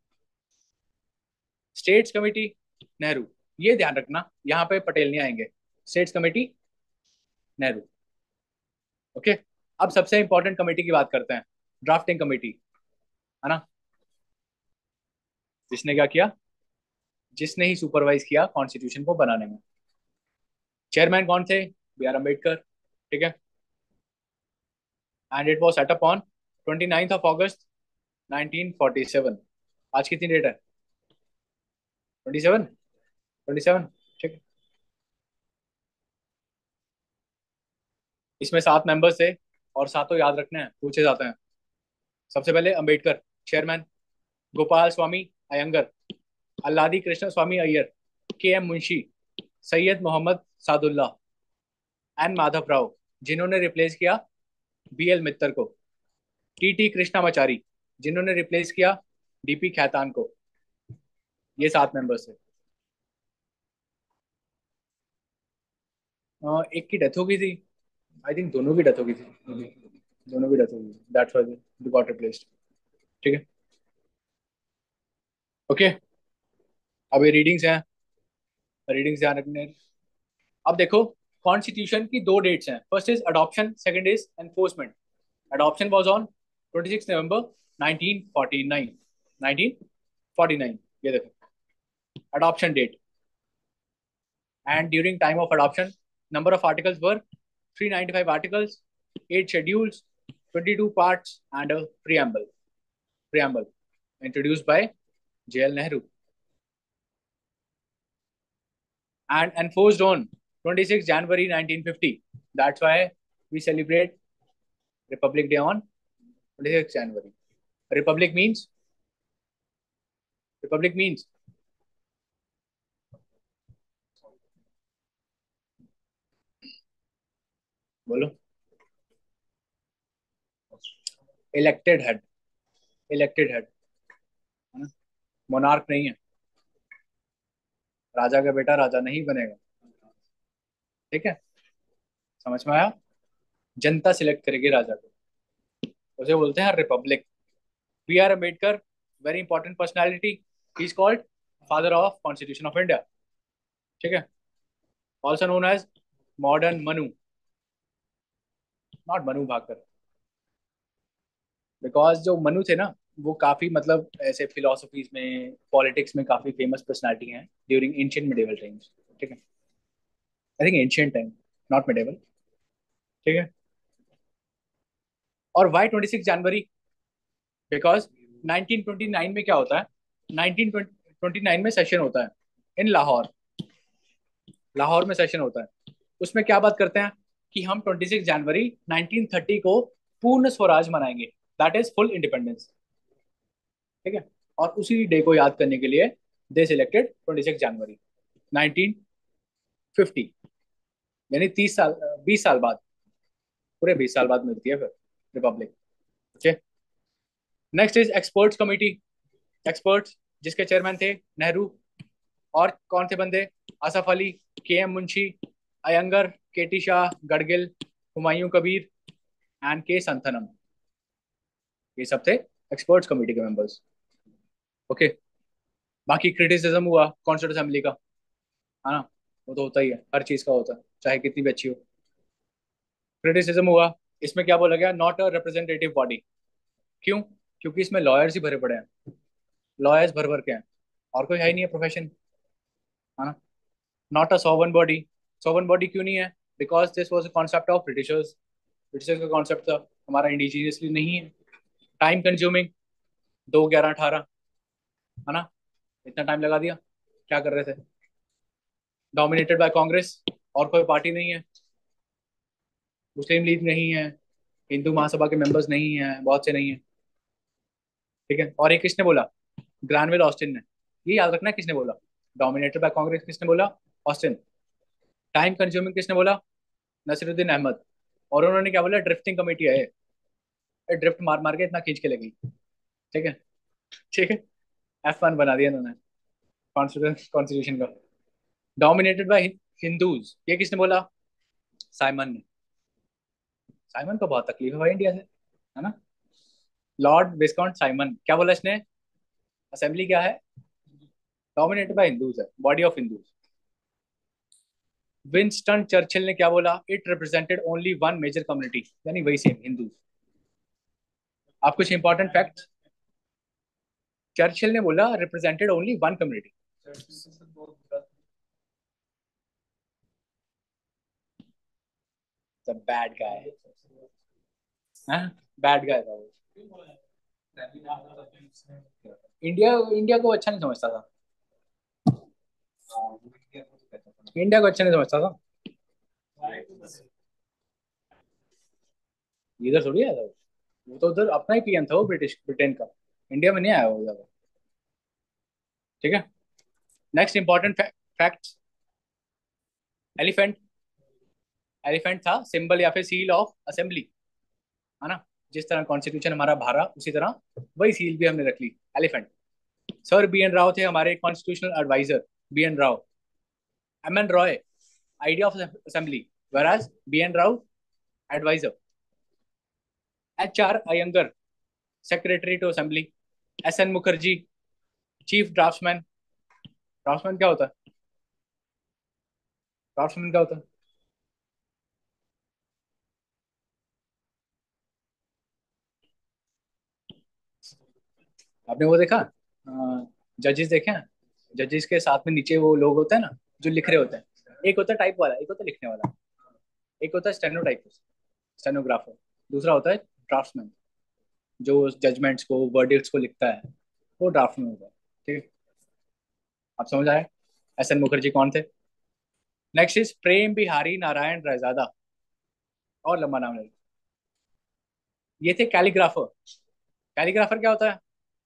Speaker 1: States committee, Nehru. ये ध्यान रखना, यहाँ पे पटेल नहीं आएंगे। States committee, Nehru. ओके। अब सबसे इंपॉर्टेंट कमेटी की बात करते हैं, ड्राफ्टिंग कमेटी, है ना। जिसने क्या किया? जिसने ही सुपरवाइज किया कॉन्स्टिट्यूशन को बनाने में। चेयरमैन कौन थे? B R Ambedkar. ठीक है। And it was set up on twenty ninth of August nineteen forty seven. आज कितनी डेट है? Twenty seven, twenty seven. ठीक है। इसमें सात मेंबर्स थे, और सातों याद रखने हैं, पूछे जाते हैं। सबसे पहले Ambedkar chairman, Gopalaswami Ayyangar, Alladi Krishnaswamy Iyer, K M Munshi, Syed Mohammad Saadulla, N Madhav Rao, जिन्होंने रिप्लेस किया बी एल मित्तर को, टी टी कृष्णामाचारी, जिन्होंने रिप्लेस किया डी पी खैतान को। ये सात मेंबर्स थे। अ, एक की डेथ हो गई थी, आई थिंक दोनों की डेथ हो गई थी। दोनों की डेथ हो गई, that's why they got replaced. ठीक है। ओके। अब ये रीडिंग्स हैं, रीडिंग्स ध्यान रखने। अब देखो, कॉन्स्टिट्यूशन की दो डेट्स हैं, first is adoption, second is enforcement. Adoption was on twenty six November nineteen forty nine, nineteen forty nine. ये देखो adoption date. And during time of adoption number of articles were three ninety five articles, eight schedules, twenty two parts and a preamble preamble introduced by J L Nehru and enforced on twenty sixth January nineteen fifty. That's why we celebrate Republic Day on twenty sixth January. Republic means, Republic means बोलो, इलेक्टेड हेड, इलेक्टेड हेड, है ना। मोनार्क नहीं है, राजा का बेटा राजा नहीं बनेगा। ठीक है, समझ में आया? जनता सिलेक्ट करेगी राजा को, उसे बोलते हैं republic. B R Ambedkar, very important personality, he is called father of constitution of India. ठीक है। Also known as modern Manu, not Manu Bhaker, because जो मनु थे ना, वो काफी मतलब ऐसे फिलोसफीज में, पॉलिटिक्स में काफी फेमस पर्सनालिटी हैं ड्यूरिंग एंशियंट मिडिवल टाइम्स। ठीक है। I think ancient time, not medieval. ठीक है। और why twenty six January? Because nineteen twenty nine में क्या होता है, नाइनटीन ट्वेंटी नाइन में सेशन होता है इन लाहौर, लाहौर में सेशन होता है। उसमें क्या बात करते हैं कि हम twenty six January nineteen thirty को पूर्ण स्वराज मनाएंगे, दैट इज फुल इंडिपेंडेंस। ठीक है। और उसी डे को याद करने के लिए they selected twenty six January nineteen fifty, यानी तीस साल, बीस साल बाद, पूरे बीस साल बाद मिलती है फिर republic. Okay. Next is experts committee. Experts जिसके चेयरमैन थे नेहरू, और कौन थे बंदे? असफ अली, के M Munshi, Ayyangar, K T Shah, Gadgil, Humayun Kabir and K Santhanam. ये सब थे एक्सपर्ट्स कमेटी के मेंबर्स। ओके। बाकी क्रिटिसिज्म हुआ कॉन्स्टिट्यूशन असेंबली का, है ना, वो तो होता ही है, हर चीज का होता है, चाहे कितनी भी अच्छी हो। क्रिटिसिज्म हुआ, इसमें क्या बोला गया? Not a representative body. क्यों? क्योंकि इसमें लॉयर्स ही भरे पड़े हैं, लॉयर्स भर भर के हैं, और कोई है ही नहीं है प्रोफेशन, है ना। Not a sovereign body. Sovereign body क्यों नहीं है? Because this was a concept of Britishers, Britishers का कॉन्सेप्ट था, हमारा इंडिजीनियसली नहीं है। टाइम कंज्यूमिंग, दो ग्यारह अठारह, है ना? इतना टाइम लगा दिया, क्या कर रहे थे? डोमिनेटेड बाय कांग्रेस, और कोई पार्टी नहीं है, मुस्लिम लीग नहीं है, हिंदू महासभा के मेंबर्स नहीं है, बहुत से नहीं है। ठीक है, और ये किसने बोला? ग्रानवेल ऑस्टिन ने। ये याद रखना है किसने बोला। डोमिनेटेड बाय कांग्रेस किसने बोला? ऑस्टिन। टाइम कंज्यूमिंग किसने बोला? नसीरुद्दीन अहमद। और उन्होंने क्या बोला? ड्रिफ्टिंग कमेटी है, ड्रिफ्ट मार मार के इतना खींच के ले गई। ठीक है। ठीक है, एफ वन बना दिया इन्होंने कॉन्स्टिट्यूशन का। डोमिनेटेड बाय हिंदूज, ये किसने बोला? साइमन ने। साइमन को बहुत तकलीफ है भाई इंडिया से, है ना? लॉर्ड विस्काउंट साइमन, क्या बोला इसने? असेंबली क्या है? डोमिनेटेड बाय हिंदूज है, body of Hindus. Winston Churchill ने क्या बोला? It represented only one major community, यानी वही सेम हिंदू। आप कुछ इंपॉर्टेंट फैक्ट। चर्चिल ने बोला represented only one community. The bad guy. हाँ, बैड गाय था वो। इंडिया इंडिया को अच्छा नहीं समझता था। इंडिया को अच्छा नहीं समझता था। इधर थोड़ी आया था वो। वो तो उधर अपना ही पीएम था वो, ब्रिटिश ब्रिटेन का। इंडिया में नहीं आया वो ज्यादा। ठीक है। Next important fact. Elephant. Elephant था सिंबल या फिर सील ऑफ असेंबली, है ना? जिस तरह कॉन्स्टिट्यूशन हमारा भारा, उसी तरह वही सील भी हमने रख ली, elephant. Sir B N Rau थे हमारे constitutional adviser. B N Rau. M N Roy, idea of assembly, whereas B N Rau, adviser. H R Iyengar, secretary to assembly. S N Mukherjee, chief draftsman. Draftsman क्या होता है? ड्राफ्ट्समैन क्या होता है? आपने वो देखा, जजेस देखे हैं? जजेस के साथ में नीचे वो लोग होते हैं ना, जो लिख रहे होते हैं। एक होता है टाइप वाला, एक होता है लिखने वाला। एक होता है स्टेनो टाइप, स्टेनोग्राफर। दूसरा होता है ड्राफ्ट्समैन, जो जजमेंट्स को, वर्डिक्ट्स को लिखता है, वो ड्राफ्टमैन होता है। ठीक है, आप समझ आए एस एन मुखर्जी कौन थे? नेक्स्ट इज प्रेम बिहारी नारायण रैजादा, और लंबा नाम है। ये थे कैलीग्राफर। कैलीग्राफर क्या होता है?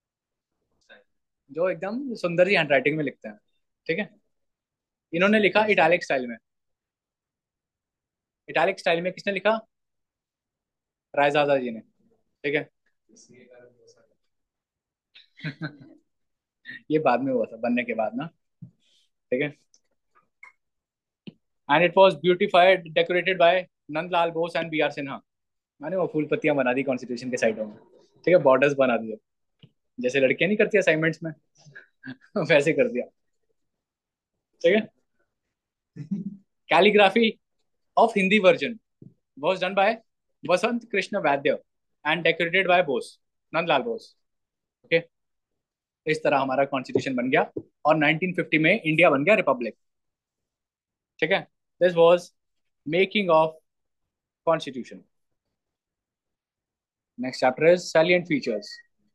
Speaker 1: जो एकदम सुंदर सी हैंडराइटिंग में लिखते हैं। ठीक है। इन्होंने लिखा इटैलिक स्टाइल में। इटैलिक स्टाइल में किसने लिखा? रायजादा जी ने। ठीक है। ये बाद में हुआ था, बनने के बाद ना। ठीक है। And it was beautified decorated by Nandalal Bose and B R Sinha. मैंने वो फूल पत्तियां बना दी कॉन्स्टिट्यूशन के साइडों में। ठीक है, बॉर्डर्स बना दिए, जैसे लड़कियां नहीं करती असाइनमेंट्स में, वैसे कर दिया। ठीक है। Calligraphy of Hindi version was done by Vasant Krishan Vaidya and decorated by Bose, Nandalal Bose. Okay. इस तरह हमारा कॉन्स्टिट्यूशन बन गया, और नाइनटीन फिफ्टी में इंडिया बन गया रिपब्लिक। ठीक है। This was making of constitution. Next chapter is salient features.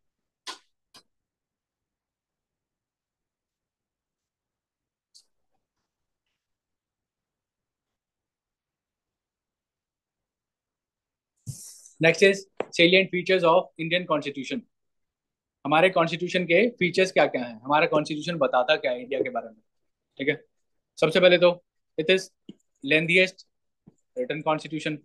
Speaker 1: Next is salient features of Indian constitution. हमारे कॉन्स्टिट्यूशन के फीचर्स क्या क्या हैं, हमारा कॉन्स्टिट्यूशन बताता क्या है इंडिया के बारे में। ठीक है। सबसे पहले तो it is lengthiest written constitution.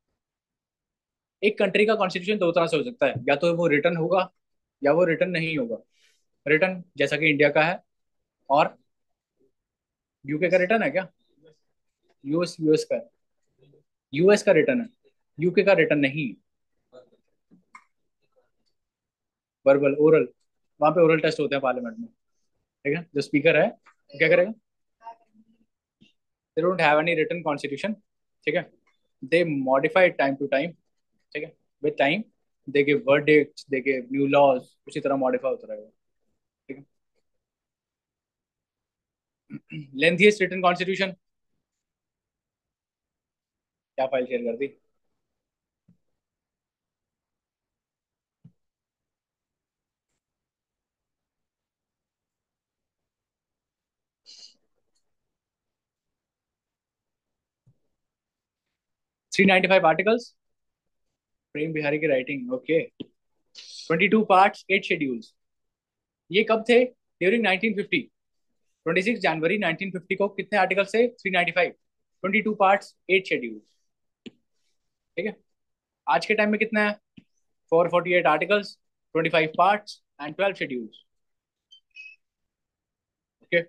Speaker 1: एक कंट्री का कॉन्स्टिट्यूशन दो तरह से हो सकता है, या तो वो रिटन होगा, या वो रिटन नहीं होगा। रिटन जैसा कि इंडिया का है, और यूके का रिटर्न है क्या? यूएस यूएस का है। यूएस का रिटर्न है, यूके का रिटर्न नहीं। Verbal, oral. वहां पे ओरल टेस्ट होते हैं पार्लियामेंट में। ठीक है, जो स्पीकर है वो क्या करेगा? They don't have any written constitution. ठीक है। They modify time to time. ठीक है। With time they give verdicts, they give new laws, उसी तरह मॉडिफाई होता रहेगा। ठीक है। लेंथीएस्ट रिटन कॉन्स्टिट्यूशन, क्या फाइल शेयर कर दी? Three ninety five articles, Prem Bihari की writing, okay. Twenty two parts, eight schedules. ये कब थे? During nineteen fifty. Twenty six January nineteen fifty को कितने आर्टिकल से? Three ninety five. Twenty two parts, eight schedules. ठीक है। आज के टाइम में कितना है? Four forty eight articles, twenty five parts and twelve schedules. Okay.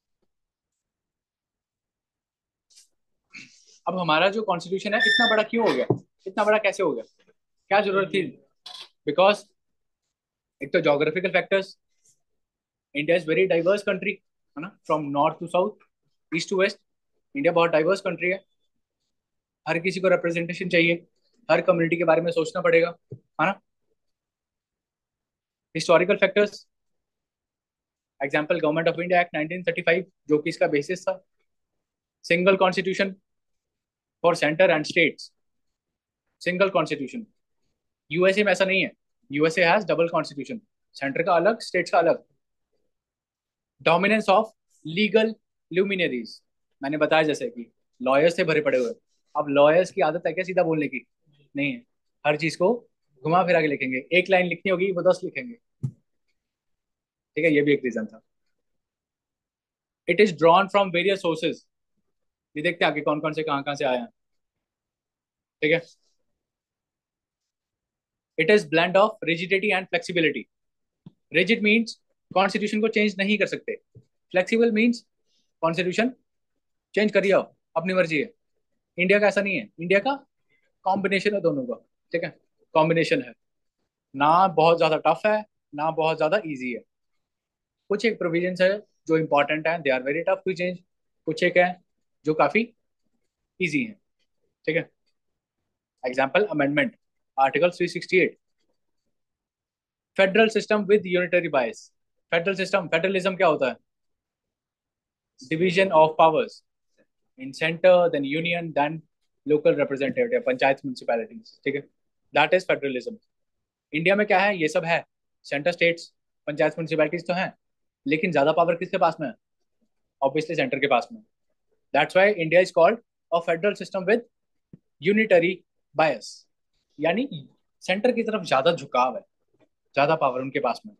Speaker 1: अब हमारा जो कॉन्स्टिट्यूशन है इतना बड़ा क्यों हो गया? इतना बड़ा कैसे हो गया? क्या जरूरत थी? बिकॉज एक तो geographical factors, India is very diverse country, है ना, from north to south, east to west. India बहुत डाइवर्स कंट्री है। हर किसी को रिप्रेजेंटेशन चाहिए, हर कम्युनिटी के बारे में सोचना पड़ेगा, है ना। Historical factors, example government of India act nineteen thirty five, जो कि इसका बेसिस था। Single constitution for centre and states, single constitution. USA में ऐसा नहीं है। USA has double constitution, centre का अलग, स्टेट्स का अलग। डोमिनेंस ऑफ लीगल ल्यूमिनरीज, मैंने बताया जैसे कि लॉयर्स से भरे पड़े हुए। अब लॉयर्स की आदत है क्या सीधा बोलने की? नहीं है। हर चीज को घुमा फिरा के लिखेंगे, एक लाइन लिखनी होगी वो दस लिखेंगे। ठीक है, ये भी एक रीजन था। It is drawn from various sources. ये देखते हैं आगे कौन कौन से कहाँ कहाँ से आए हैं। ठीक है। It is blend of rigidity and flexibility. Rigid means constitution को चेंज नहीं कर सकते। फ्लेक्सिबल मीन्स कॉन्स्टिट्यूशन चेंज करिए आप, अपनी मर्जी है। इंडिया का ऐसा नहीं है। इंडिया का कॉम्बिनेशन है दोनों का। ठीक है, कॉम्बिनेशन है। ना बहुत ज्यादा टफ है, ना बहुत ज्यादा इजी है। कुछ एक प्रोविजंस है जो इंपॉर्टेंट है, they are very tough to change. कुछ एक है जो काफी इजी है। ठीक है। Example amendment, article three sixty eight. Federal system with unitary bias. Federal system, federalism क्या होता है? Division of powers in centre, then union, then local representative, panchayat, municipalities. ठीक है, दैट इज फेडरलिज्म। इंडिया में क्या है? ये सब है। सेंटर, स्टेट्स, पंचायत, म्यूनिसिपैलिटीज तो हैं, लेकिन ज्यादा पावर किसके पास में है? ऑब्वियसली सेंटर के पास में। That's why India is called a federal system with unitary bias, यानी सेंटर की तरफ ज्यादा झुकाव है, ज्यादा पावर उनके पास में।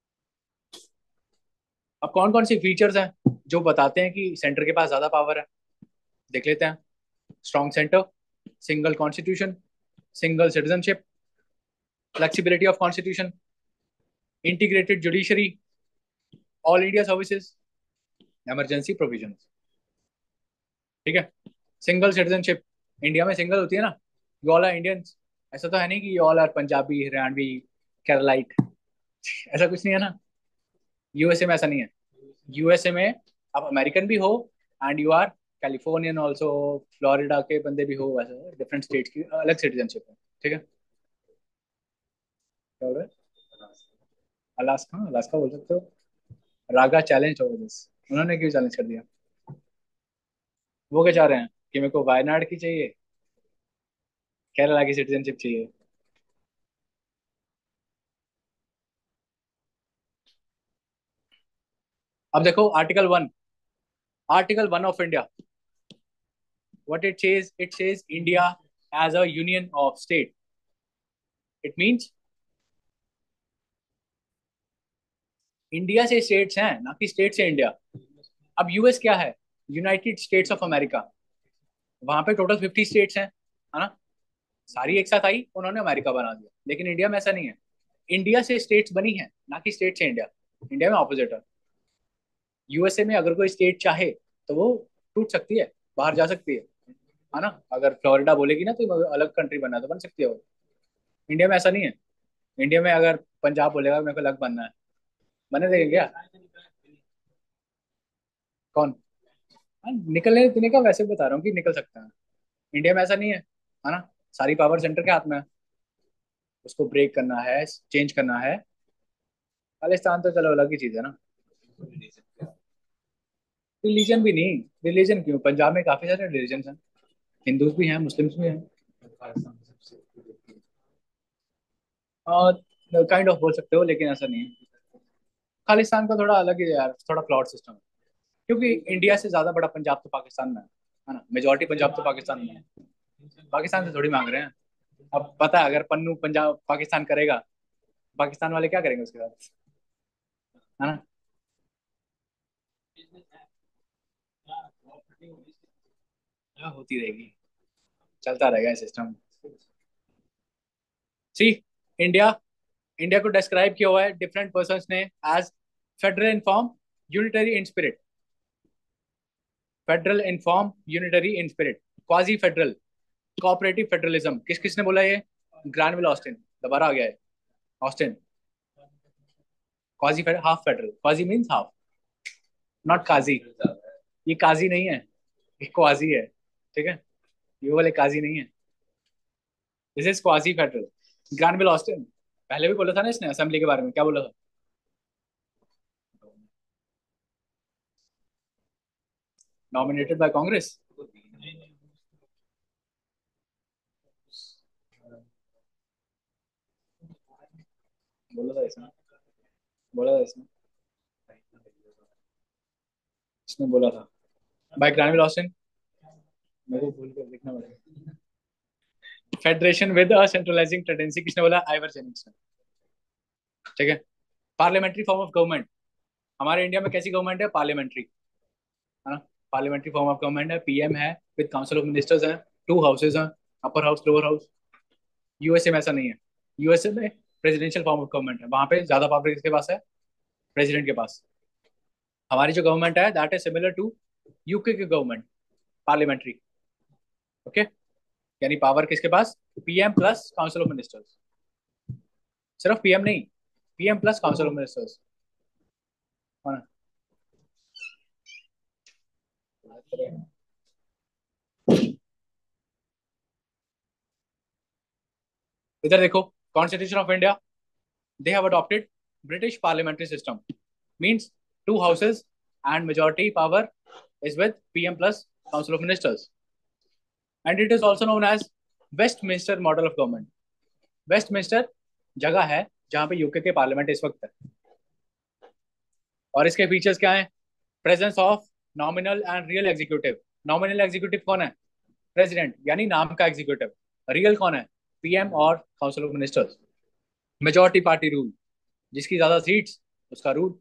Speaker 1: अब कौन कौन सी फीचर्स हैं जो बताते हैं कि सेंटर के पास ज्यादा पावर है? देख लेते हैं। Strong centre, single constitution, single citizenship, flexibility of constitution, integrated judiciary, all India services, emergency provision. ठीक है। सिंगल सिटीजनशिप, इंडिया में सिंगल होती है ना, यू ऑल आर इंडियंस। ऐसा तो है नहीं कि you all are Punjabi, Haryanvi, Keralite, ऐसा कुछ नहीं है ना। यूएसए में ऐसा नहीं है। यूएसए में आप अमेरिकन भी हो and you are Californian also, Florida के बंदे भी हो, वैसे डिफरेंट स्टेट्स की अलग सिटीजनशिप है। ठीक है। क्या हो रहा है? अलास्का, अलास्का बोल सकते हो। Raga challenge over this. उन्होंने क्यों चैलेंज कर दिया? वो क्या चाह रहे हैं कि मेरे को वायनाड की चाहिए, केरला की सिटीजनशिप चाहिए? अब देखो article one, article one of India, what it says, it says India as a union of state. It means India से स्टेट्स हैं, ना कि स्टेट से इंडिया। अब यूएस क्या है? United States of America. वहां पे टोटल फिफ्टी स्टेट्स हैं, है ना। सारी एक साथ आई, उन्होंने अमेरिका बना दिया। लेकिन इंडिया में ऐसा नहीं है। इंडिया से स्टेट्स बनी है, ना कि स्टेट से इंडिया। इंडिया में ऑपोजिट है। यूएसए में अगर कोई स्टेट चाहे तो वो टूट सकती है, बाहर जा सकती है है ना। अगर फ्लोरिडा बोलेगी ना तो अलग कंट्री बनना है तो बन सकती है वो। इंडिया में ऐसा नहीं है। इंडिया में अगर पंजाब बोलेगा मेरे को अलग बनना है, बने देंगे क्या? कौन? हाँ, निकलने देने का वैसे बता रहा हूँ कि निकल सकता है। इंडिया में ऐसा नहीं है, है ना। सारी पावर सेंटर के हाथ में है। उसको ब्रेक करना है, चेंज करना है। खालिस्तान तो चलो अलग ही चीज है ना। रिलीजन भी नहीं। रिलीजन क्यों? पंजाब में काफी सारे रिलीजन हैं, हिंदूज भी हैं, मुस्लिम्स भी हैं। और काइंड ऑफ बोल सकते हो, लेकिन ऐसा नहीं है। खालिस्तान का थोड़ा अलग ही है यार, थोड़ा फ्लॉड सिस्टम है। क्योंकि इंडिया से ज्यादा बड़ा पंजाब तो पाकिस्तान में है है ना। मेजोरिटी पंजाब तो पाकिस्तान में है। पाकिस्तान से थोड़ी मांग रहे हैं। अब पता है अगर पन्नू पंजाब पाकिस्तान करेगा, पाकिस्तान वाले क्या करेंगे उसके साथ, है ना। हाँ, होती रहेगी, चलता रहेगा सिस्टम। सी, इंडिया, इंडिया को डिस्क्राइब किया हुआ है डिफरेंट पर्सन्स ने as federal in form, unitary in spirit. Federal in form, unitary in spirit, quasi federal, cooperative federalism. किस किसने बोला ये? Granville Austin. दोबारा आ गया है Austin. Quasi federal, half federal, quasi means half, not काजी। ये काजी नहीं है, ये क्वाजी है, ठीक है। ये वाले काजी नहीं है, this is quasi federal. Granville Austin, पहले भी बोला था ना इसने असेंबली के बारे में, क्या बोला था? Nominated by Congress. बोला था इसने, बोला था इसने, इसने बोला था बाय ग्रानविल ऑस्टिन। मेरे को भूल कर लिखना पड़ेगा। Federation with a centralising tendency, किसने बोला? आइवर जेनिंग्स ने, ठीक है। पार्लियामेंट्री फॉर्म ऑफ गवर्नमेंट, हमारे इंडिया में कैसी गवर्नमेंट है? पार्लियामेंट्री, है ना। पार्लियामेंट्री फॉर्म ऑफ गवर्नमेंट है, पीएम है विद काउंसिल ऑफ मिनिस्टर्स हैं, टू हाउसेज हैं, upper house lower house. USA में ऐसा नहीं है। यूएसए में प्रेसिडेंशियल फॉर्म ऑफ गवर्नमेंट है, वहां पे ज्यादा पावर किसके पास है? प्रेसिडेंट के पास। हमारी जो गवर्नमेंट है that is similar to UK की गवर्नमेंट, पार्लियामेंट्री। ओके, यानी पावर किसके पास? PM plus council of ministers. सिर्फ पीएम नहीं, PM plus council of ministers, है ना। इधर देखो, constitution of India, they have adopted British parliamentary system. Means two houses and majority power is with P M plus Council of Ministers. And it is also known as Westminster model of government. Westminster जगह है जहां पे यूके के पार्लियामेंट इस वक्त है। और इसके फीचर्स क्या हैं? Presence of nominal and real executive. Nominal executive कौन है? प्रेसिडेंट, यानी नाम का एग्जीक्यूटिव। रियल कौन है? पीएम और council of ministers. Majority party rule, जिसकी ज्यादा सीट्स उसका रूल।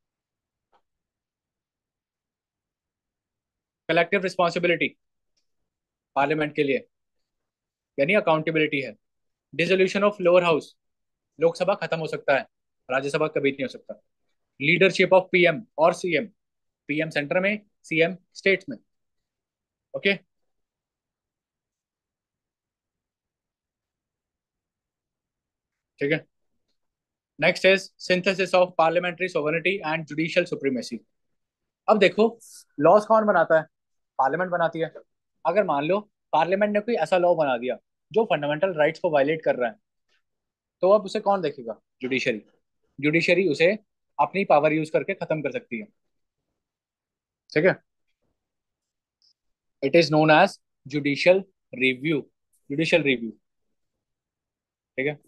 Speaker 1: कलेक्टिव रिस्पॉन्सिबिलिटी पार्लियामेंट के लिए, यानी अकाउंटेबिलिटी है। Dissolution of lower house, Lok Sabha खत्म हो सकता है, राज्यसभा कभी नहीं हो सकता। लीडरशिप ऑफ पीएम और सीएम, पीएम सेंटर में, सीएम स्टेट्स में। ओके, ठीक है। Next is synthesis of parliamentary sovereignty and judicial supremacy. अब देखो, लॉज कौन बनाता है? पार्लियामेंट बनाती है। अगर मान लो पार्लियामेंट ने कोई ऐसा लॉ बना दिया जो फंडामेंटल राइट्स को वायलेट कर रहा है, तो अब उसे कौन देखेगा? जुडिशरी। जुडिशरी उसे अपनी पावर यूज करके खत्म कर सकती है, ठीक है। It is known as judicial review, judicial review, ठीक है।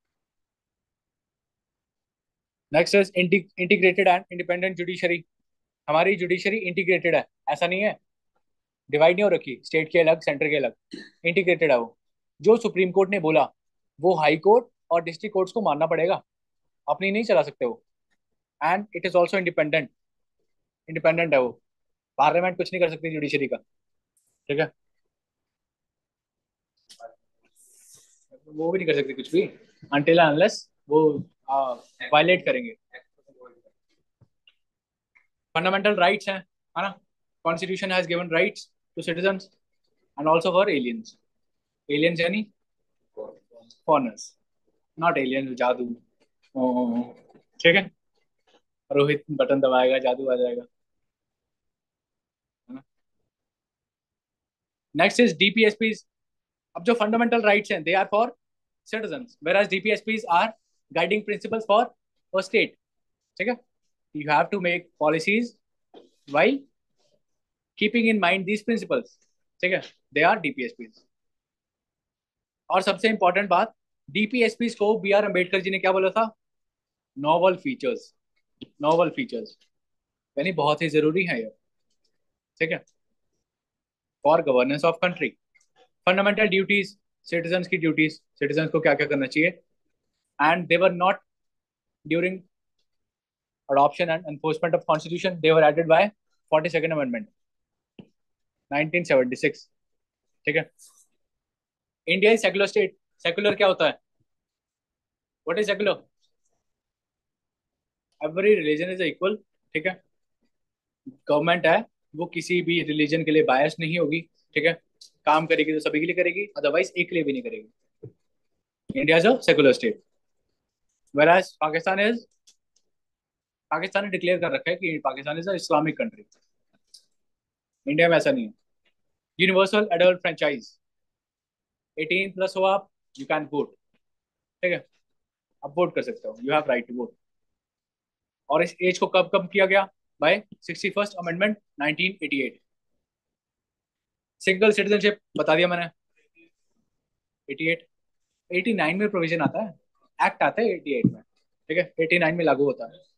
Speaker 1: Next is integrated and independent judiciary. हमारी जुडिशरी इंटीग्रेटेड है, ऐसा नहीं है डिवाइड नहीं हो रखी, स्टेट के अलग सेंटर के अलग, इंटीग्रेटेड है वो। जो सुप्रीम कोर्ट ने बोला वो हाई कोर्ट और डिस्ट्रिक्ट कोर्ट्स को मानना पड़ेगा, अपनी नहीं चला सकते वो। And it is also independent, independent है वो। पार्लियामेंट कुछ नहीं कर सकती जुडिशरी का, ठीक है। वो भी नहीं कर सकती कुछ भी अनटिल अनलेस वो वायलेट करेंगे। फंडामेंटल राइट्स हैं, है ना। Constitution has given rights to citizens and also for aliens. Aliens यानी फॉरनर्स, नॉट एलियंस जादू। ओ, ठीक है। रोहित बटन दबाएगा, जादू आ जाएगा, है ना। Next is DPSPs. अब जो फंडामेंटल राइट्स हैं they are for citizens, whereas DPSPs are guiding principles for a state, ठीक है। You have to make policies while keeping in mind these principles, ठीक है। They are DPSPs. और सबसे इंपॉर्टेंट बात, डीपीएसपीज को बी आर अम्बेडकर जी ने क्या बोला था? नॉवल फीचर्स, नॉवल फीचर्स, यानी बहुत ही जरूरी है ये, ठीक है, for governance of country. Fundamental duties, citizen की ड्यूटीज, सिटीजन को क्या क्या करना चाहिए, and they were not during adoption and enforcement of constitution, they were added by forty-second amendment nineteen seventy-six. ठीक है। India is secular state. Secular क्या होता है? What is secular? Every religion is equal. ठीक है। गवर्नमेंट है वो किसी भी रिलीजन के लिए बायस नहीं होगी। ठीक है। काम करेगी तो सभी के लिए करेगी, अदरवाइज एक के लिए भी नहीं करेगी। India is a secular state, whereas Pakistan is, Pakistan ने डिक्लेयर कर रखा है कि Pakistan is a Islamic country. India में ऐसा नहीं है। Universal adult franchise, eighteen plus हो आप, यू कैन वोट। ठीक है। आप वोट कर सकते हो, you have right to vote. और इस एज को कब कब किया गया? By sixty first amendment nineteen eighty eight. Single citizenship बता दिया मैंने, एटी एट। एटी नाइन में प्रोविजन आता है, एक्ट आता है एटी एट में। ठीक है, एटी नाइन में लागू होता है।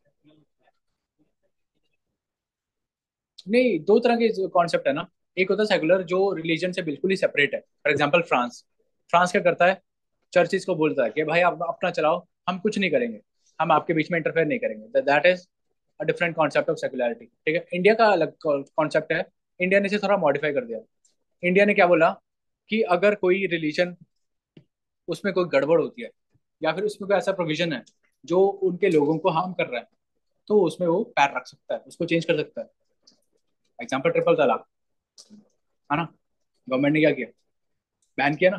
Speaker 1: नहीं, दो तरह के कॉन्सेप्ट है ना। एक होता है सेकुलर, जो रिलीजन से बिल्कुल ही सेपरेट है। For example France. फ्रांस क्या करता है? चर्चिस को बोलता है कि भाई आप अपना चलाओ, हम कुछ नहीं करेंगे, हम आपके बीच में इंटरफेयर नहीं करेंगे। That is a different concept of secularity. ठीक है। इंडिया का अलग कॉन्सेप्ट है। इंडिया ने इसे थोड़ा मॉडिफाई कर दिया। इंडिया ने क्या बोला कि अगर कोई रिलीजन, उसमें कोई गड़बड़ होती है या फिर उसमें कोई ऐसा प्रोविजन है जो उनके लोगों को हार्म कर रहा है, तो उसमें वो पैर रख सकता है, उसको चेंज कर सकता है। एग्जाम्पल ट्रिपल तलाक, है ना। गवर्नमेंट ने क्या किया? बैन किया ना।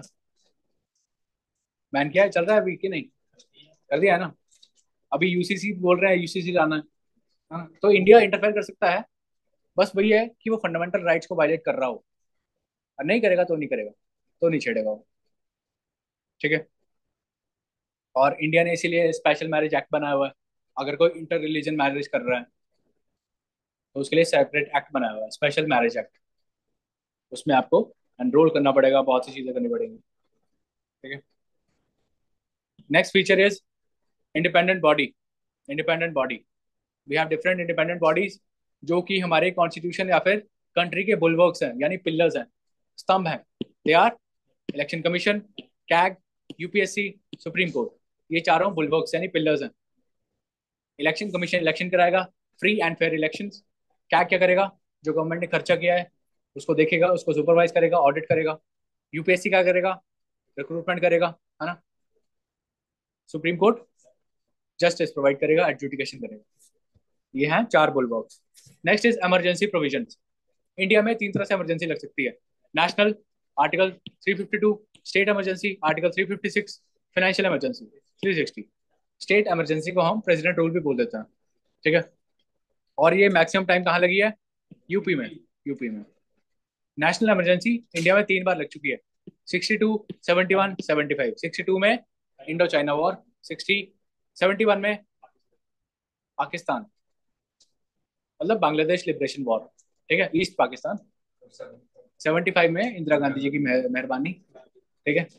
Speaker 1: बैन किया है, चल रहा है अभी कि नहीं? कर दिया है ना। अभी यूसीसी बोल रहे हैं, यूसीसी लाना है। हाँ, तो इंडिया इंटरफेयर कर सकता है। बस वही है कि वो फंडामेंटल राइट्स को वायलेट कर रहा हो, और नहीं करेगा तो नहीं करेगा, तो नहीं छेड़ेगा वो। ठीक है। और इंडिया ने इसीलिए स्पेशल मैरिज एक्ट बनाया हुआ है। अगर कोई इंटर रिलीजन मैरिज कर रहा है तो उसके लिए सेपरेट एक्ट बनाया हुआ है, स्पेशल मैरिज एक्ट। उसमें आपको एनरोल करना पड़ेगा, बहुत सी चीजें करनी पड़ेंगी। ठीक है। Next feature is independent body. Independent body, we have different independent bodies, जो कि हमारे कॉन्स्टिट्यूशन या फिर कंट्री के बुलवर्क्स हैं, यानी पिलर्स हैं, स्तंभ हैं। They are election commission, CAG, UPSC, supreme court. ये चारों बुलवर्क्स यानी पिलर्स हैं। इलेक्शन कमीशन इलेक्शन कराएगा, free and fair election. CAG क्या करेगा? जो गवर्नमेंट ने खर्चा किया है उसको देखेगा, उसको सुपरवाइज करेगा, ऑडिट करेगा। यूपीएससी क्या करेगा? रिक्रूटमेंट करेगा, है ना। सुप्रीम कोर्ट जस्टिस प्रोवाइड करेगा, एडजुडिकेशन करेगा। ये हैं चार bulwarks. Next is emergency provisions. India में तीन तरह से इमरजेंसी लग सकती है। National, article three fifty two. State emergency, article three fifty six. Financial emergency, three sixty. State emergency को हम प्रेसिडेंट रूल भी बोल देते हैं। ठीक है। और ये मैक्सिमम टाइम कहाँ लगी है? यूपी में। यूपी में। नेशनल इमरजेंसी इंडिया में तीन बार लग चुकी है, sixty two, seventy one, seventy five. Sixty two में Indo China war, sixty seventy one में पाकिस्तान, मतलब बांग्लादेश लिबरेशन वॉर। ठीक है, ईस्ट पाकिस्तान। सेवेंटी फाइव में इंदिरा गांधी जी की मेह- मेहरबानी। ठीक है।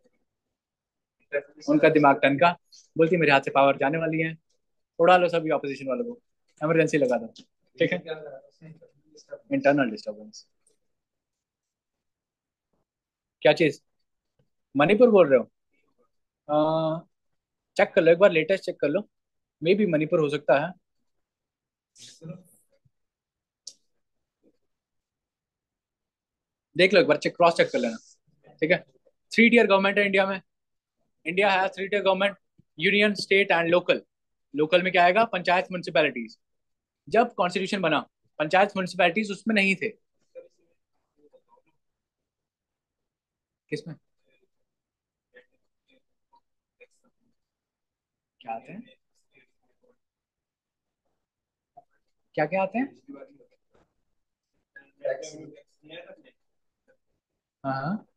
Speaker 1: उनका दिमाग टनका, बोलती मेरे हाथ से पावर जाने वाली है, उड़ा लो सभी ऑपोजिशन वालों को, इमरजेंसी लगा दो। ठीक है। Internal disturbance. क्या चीज? मणिपुर बोल रहे हो? चेक कर लो एक बार, लेटेस्ट चेक कर लो, मे भी मणिपुर हो सकता है। देख लो एक बार, चेक, क्रॉस चेक कर लेना। ठीक है। थ्री टीयर गवर्नमेंट है इंडिया में। इंडिया है three tier government, union, state and local. Local में क्या आएगा? पंचायत, म्यूनिसिपैलिटीज। जब कॉन्स्टिट्यूशन बना, पंचायत म्यूनिसिपैलिटीज उसमें नहीं थे। किसमें? क्या आते हैं? क्या क्या आते हैं? हाँ हाँ।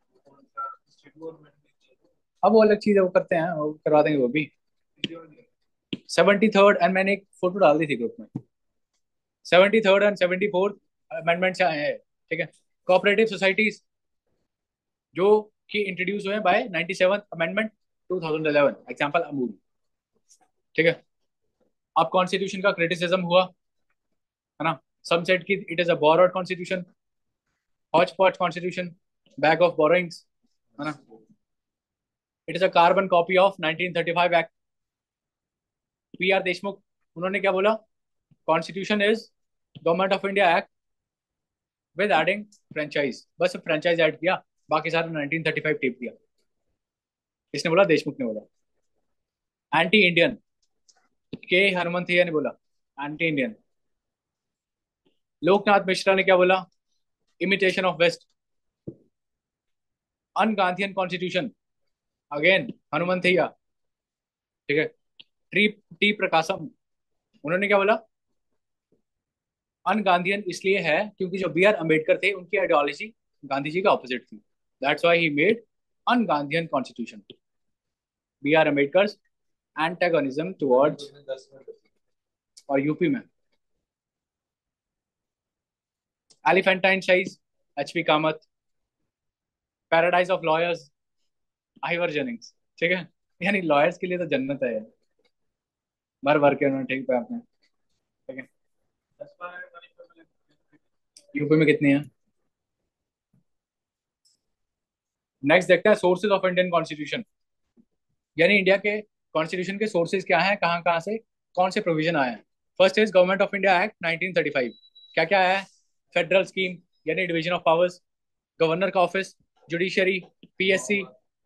Speaker 1: अब वो अलग चीज है, वो करते हैं, वो करवा देंगे वो भी। सेवेंटी थर्ड, एंड मैंने एक फोटो डाल दी थी ग्रुप में। Seventy third and seventy fourth amendment से आए हैं। ठीक है। कोऑपरेटिव सोसाइटीज, जो कि इंट्रोड्यूस हुए हैं by ninety seventh amendment two thousand eleven. Example Amul. ठीक है। अब कॉन्स्टिट्यूशन का क्रिटिसिज्म हुआ, है ना। सम सेड कि it is a borrowed constitution, hotch potch constitution. Bag of borrowings, है ना। It is a carbon copy of nineteen thirty five act. P R Deshmukh, उन्होंने क्या बोला? Constitution is government of India act with adding franchise, बस फ्रेंचाइज ऐड किया, बाकी सारा नाइनटीन थर्टी फाइव टिप दिया। इसने बोला, देशमुख ने बोला। एंटी इंडियन, के हरमंथिया ने बोला एंटी इंडियन। लोकनाथ मिश्रा ने क्या बोला? Imitation of west. Un Gandhian constitution, again Hanumanthaiya, ठीक है। टी टी प्रकाशम, उन्होंने क्या बोला? अन गांधीयन इसलिए है क्योंकि जो बी आर अम्बेडकर थे उनकी आइडियोलॉजी गांधी जी के ऑपोजिट थी, that's why he made un Gandhian constitution. B R Ambedkar antagonism towards, और यूपी में elephantine size, H P Kamath. Paradise of lawyers, Ivor Jennings, ठीक है। यानी लॉयर्स के लिए तो जन्नत है यार, मर भर के उन्होंने ठीक पे आपने, ठीक है। यूपी में कितनी है? नेक्स्ट देखते हैं सोर्सेज ऑफ इंडियन कॉन्स्टिट्यूशन, यानी इंडिया के कॉन्स्टिट्यूशन के सोर्सेज क्या हैं, कहाँ कहाँ से कौन से प्रोविजन आए हैं। First is government of India act nineteen thirty five. क्या क्या आया है? फेडरल स्कीम, यानी डिवीजन ऑफ पावर्स, गवर्नर का ऑफिस, जुडिशरी, पीएससी।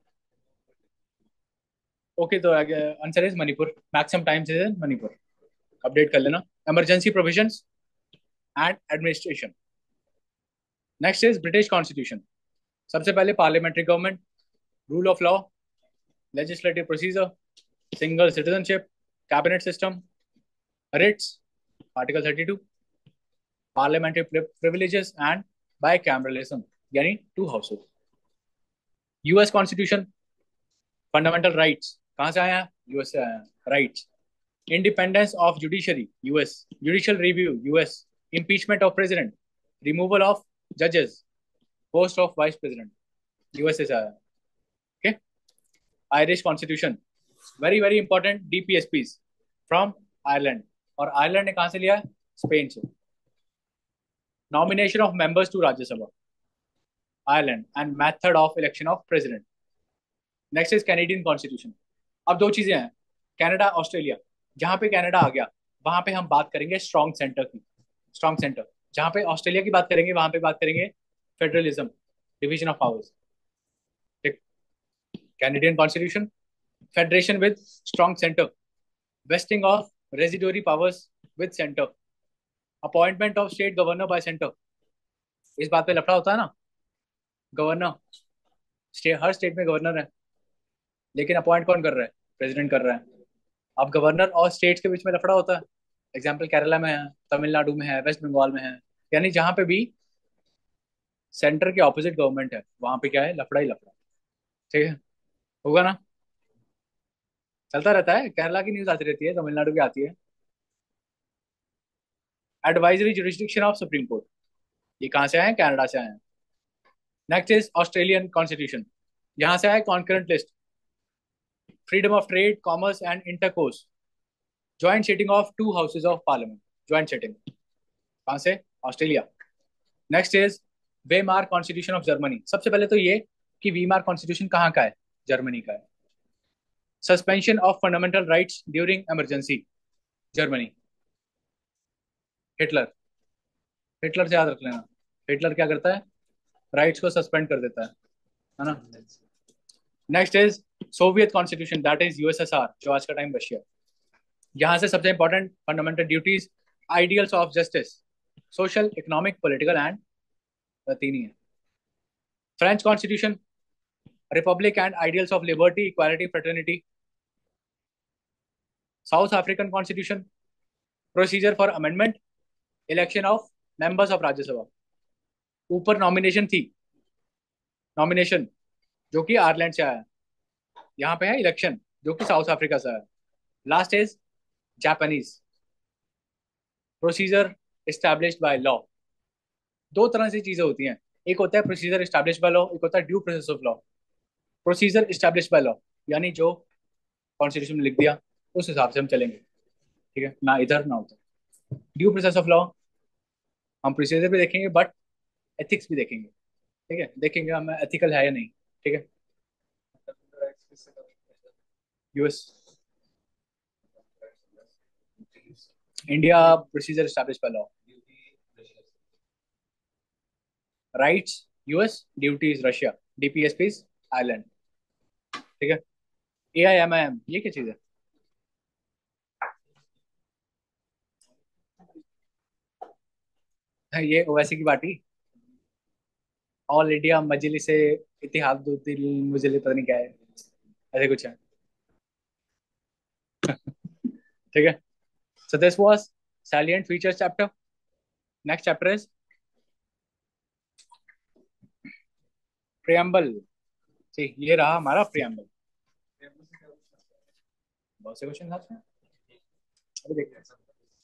Speaker 1: ओके, तो answer is Manipur, maximum times is Manipur, update कर लेना। Emergency provisions and administration. Next is British constitution. सबसे पहले parliamentary government, rule of law, legislative procedure, single citizenship, cabinet system, writs, article thirty two, parliamentary privileges and bicameralism, यानी to houses. US constitution, fundamental rights, कहाँ से आया है? यूएस से आया है, rights. Independence of judiciary, US. Judicial review, US. Impeachment of president, removal of जजेस, post of vice president, USA से आया है, okay. Irish constitution, very very important, DPSPs from Ireland, और आयरलैंड ने कहाँ से लिया है? स्पेन से। Nomination of members to Rajya Sabha, Ireland, and method of election of president. Next is Canadian constitution. अब दो चीजें हैं, कनाडा ऑस्ट्रेलिया। जहां पे कनाडा आ गया वहां पे हम बात करेंगे स्ट्रॉन्ग सेंटर की, स्ट्रॉन्ग सेंटर। जहां पे ऑस्ट्रेलिया की बात करेंगे वहां पे बात करेंगे फेडरलिज्म, डिवीजन ऑफ पावर्स, ठीक। Canadian constitution, federation with strong centre, vesting of residuary powers with centre, appointment of state governor by centre. इस बात पे लफड़ा होता है ना, गवर्नर, स्टेट, हर स्टेट में गवर्नर है, लेकिन अपॉइंट कौन कर रहा है? प्रेसिडेंट कर रहा है। अब गवर्नर और स्टेट्स के बीच में लफड़ा होता है, एग्जाम्पल केरला में है, तमिलनाडु में है, वेस्ट बंगाल में है, यानी जहां पे भी सेंटर के ऑपोजिट गवर्नमेंट है वहां पे क्या है? लफड़ा ही लफड़ा, ठीक है। होगा ना, चलता रहता है, केरला की न्यूज आती रहती है, तमिलनाडु की आती है। Advisory jurisdiction of supreme court, ये कहाँ से आए? कनाडा से आए हैं। नेक्स्ट इज ऑस्ट्रेलियन कॉन्स्टिट्यूशन, यहाँ से आए concurrent list, freedom of trade, commerce and intercourse, joint sitting of two houses of parliament, joint sitting, कहाँ से? Australia. Next is Weimar constitution of Germany. सबसे पहले तो ये कि वीमार कॉन्स्टिट्यूशन कहाँ का है? जर्मनी का है। Suspension of fundamental rights during emergency, Germany. Hitler, Hitler से याद रख लेना, हिटलर क्या करता है? राइट्स को सस्पेंड कर देता है है ना। Next is Soviet constitution, that is USSR, जो आज का टाइम रशिया। यहाँ से सबसे important fundamental duties, ideals of justice, social, economic, political and, तीन ही है। French constitution, republic and ideals of liberty, equality, fraternity. South African constitution, procedure for amendment, election of members of Rajya Sabha. ऊपर नॉमिनेशन थी, नॉमिनेशन जो कि आयरलैंड से आया, यहाँ पे है इलेक्शन जो कि साउथ अफ्रीका से आया। Last is Japanese, procedure established by law. दो तरह से चीजें होती हैं, एक होता है प्रोसीजर एस्टैब्लिश्ड बाय लॉ, एक होता है due process of law. Procedure established by law, यानी जो कॉन्स्टिट्यूशन में लिख दिया उस हिसाब से हम चलेंगे, ठीक है, ना इधर ना उधर। ड्यू प्रोसेस ऑफ लॉ हम प्रोसीजर भी देखेंगे बट एथिक्स भी देखेंगे, ठीक है, देखेंगे हम एथिकल है या नहीं। ठीक है। US. India procedure establish by law. Rights US, duties Russia, DPSPs Ireland. ठीक है। ए आई एम आई एम ये क्या चीज है? हाँ, ये ओवैसी की पार्टी। ऑल इंडिया मजलिस से इतिहाद मुझे पता नहीं क्या है, ऐसे कुछ है। ठीक है। So this was salient features chapter. Next chapter is preamble. ठीक, ये रहा हमारा preamble। बहुत से क्वेश्चन आते हैं, अभी देखते हैं।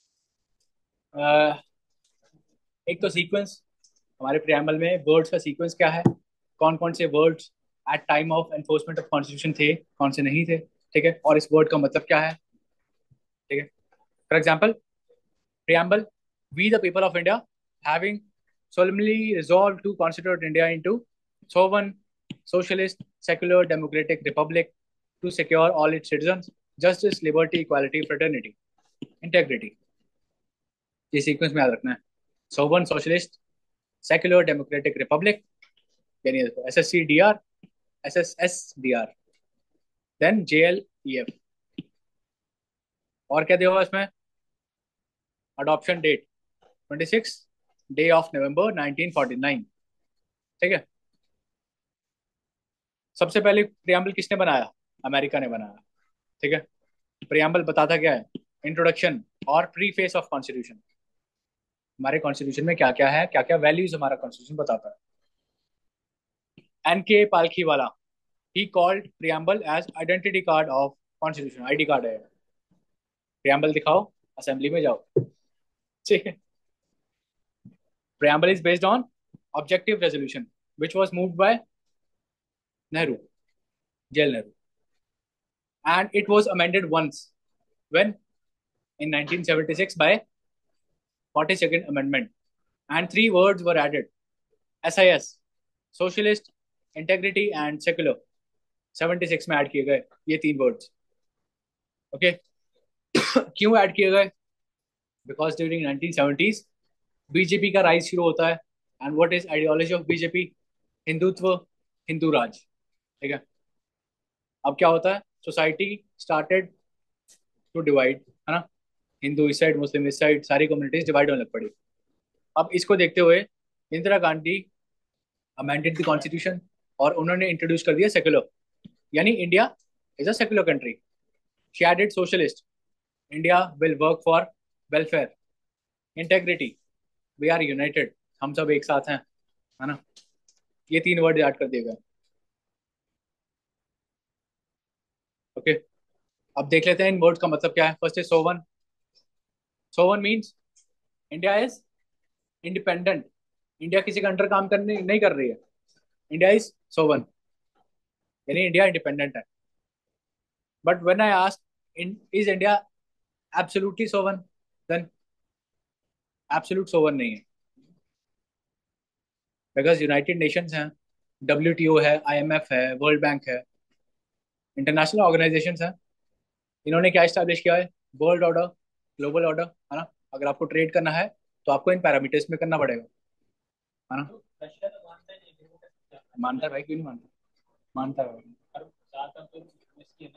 Speaker 1: अह, एक तो सीक्वेंस, हमारे preamble में वर्ड्स का सीक्वेंस क्या है, कौन कौन से words at time of enforcement of constitution थे, कौन से नहीं थे। ठीक है, और इस वर्ड का मतलब क्या है। ठीक है। For example preamble, we the people of India having solemnly resolved to constitute India into sovereign, socialist, secular, democratic republic to secure all its citizens justice, liberty, equality, fraternity, integrity। ये सीक्वेंस में याद रखना है। Sovereign, socialist, secular, democratic, republic, यानी S S C D R, S S S D R, then J L E F. और क्या दिया हुआ इसमें? Adoption date twenty six day of November nineteen forty nine. ठीक है। सबसे पहले प्रियम्बल किसने बनाया? अमेरिका ने बनाया। ठीक है। प्रियम्बल बताता क्या है? इंट्रोडक्शन और प्रीफेस ऑफ कॉन्स्टिट्यूशन। हमारे कॉन्स्टिट्यूशन में क्या क्या है, क्या क्या वैल्यूज हमारा कॉन्स्टिट्यूशन बताता है। N K Palkhivala, he called preamble as identity card of constitution. ID card है। प्रियम्बल दिखाओ, असेंबली में जाओ। ठीक है। Preamble is based on objective resolution which was moved by Nehru, जल Nehru, and it was amended once when in nineteen seventy-six by forty-second amendment, and three words were added: S I S, socialist, integrity and secular। seventy-six में ऐड किए गए ये तीन वर्ड्स। ओके। क्यों ऐड किए गए? Because during nineteen seventies BJP का राइज शुरू होता है। And what is ideology of BJP? Hindutva, Hindu राज। ठीक है। अब क्या होता है? सोसाइटी स्टार्टेड टू डिवाइड, है ना। हिंदू इस साइड, मुस्लिम इस साइड, सारी कम्युनिटीज डिवाइड होने लग पड़ी। अब इसको देखते हुए Indira Gandhi amended the constitution और उन्होंने इंट्रोड्यूस कर दिया सेक्युलर, यानी India is a secular country. She added socialist, India will work for welfare, integrity, we are united, हम सब एक साथ हैं, है ना। ये तीन वर्ड ऐड कर दिए गए। ओके। अब देख लेते हैं इन वर्ड्स का मतलब क्या है। First is sovereign. Sovereign means India is independent. India किसी के अंडर काम करने नहीं कर रही है। इंडिया इज सोवन, यानी इंडिया इंडिपेंडेंट है। But when I ask in is India absolutely sovereign, then absolute sovereign नहीं है। बिकॉज यूनाइटेड नेशंस हैं, डब्ल्यू टी ओ है, आई एम एफ है, वर्ल्ड बैंक है, इंटरनेशनल ऑर्गेनाइजेशन हैं। इन्होंने क्या इस्टेब्लिश किया है? वर्ल्ड ऑर्डर, ग्लोबल ऑर्डर, है ना। अगर आपको ट्रेड करना है तो आपको इन पैरामीटर्स में करना पड़ेगा, है ना। मानता है भाई, क्यों नहीं मानता? मानता है भाई।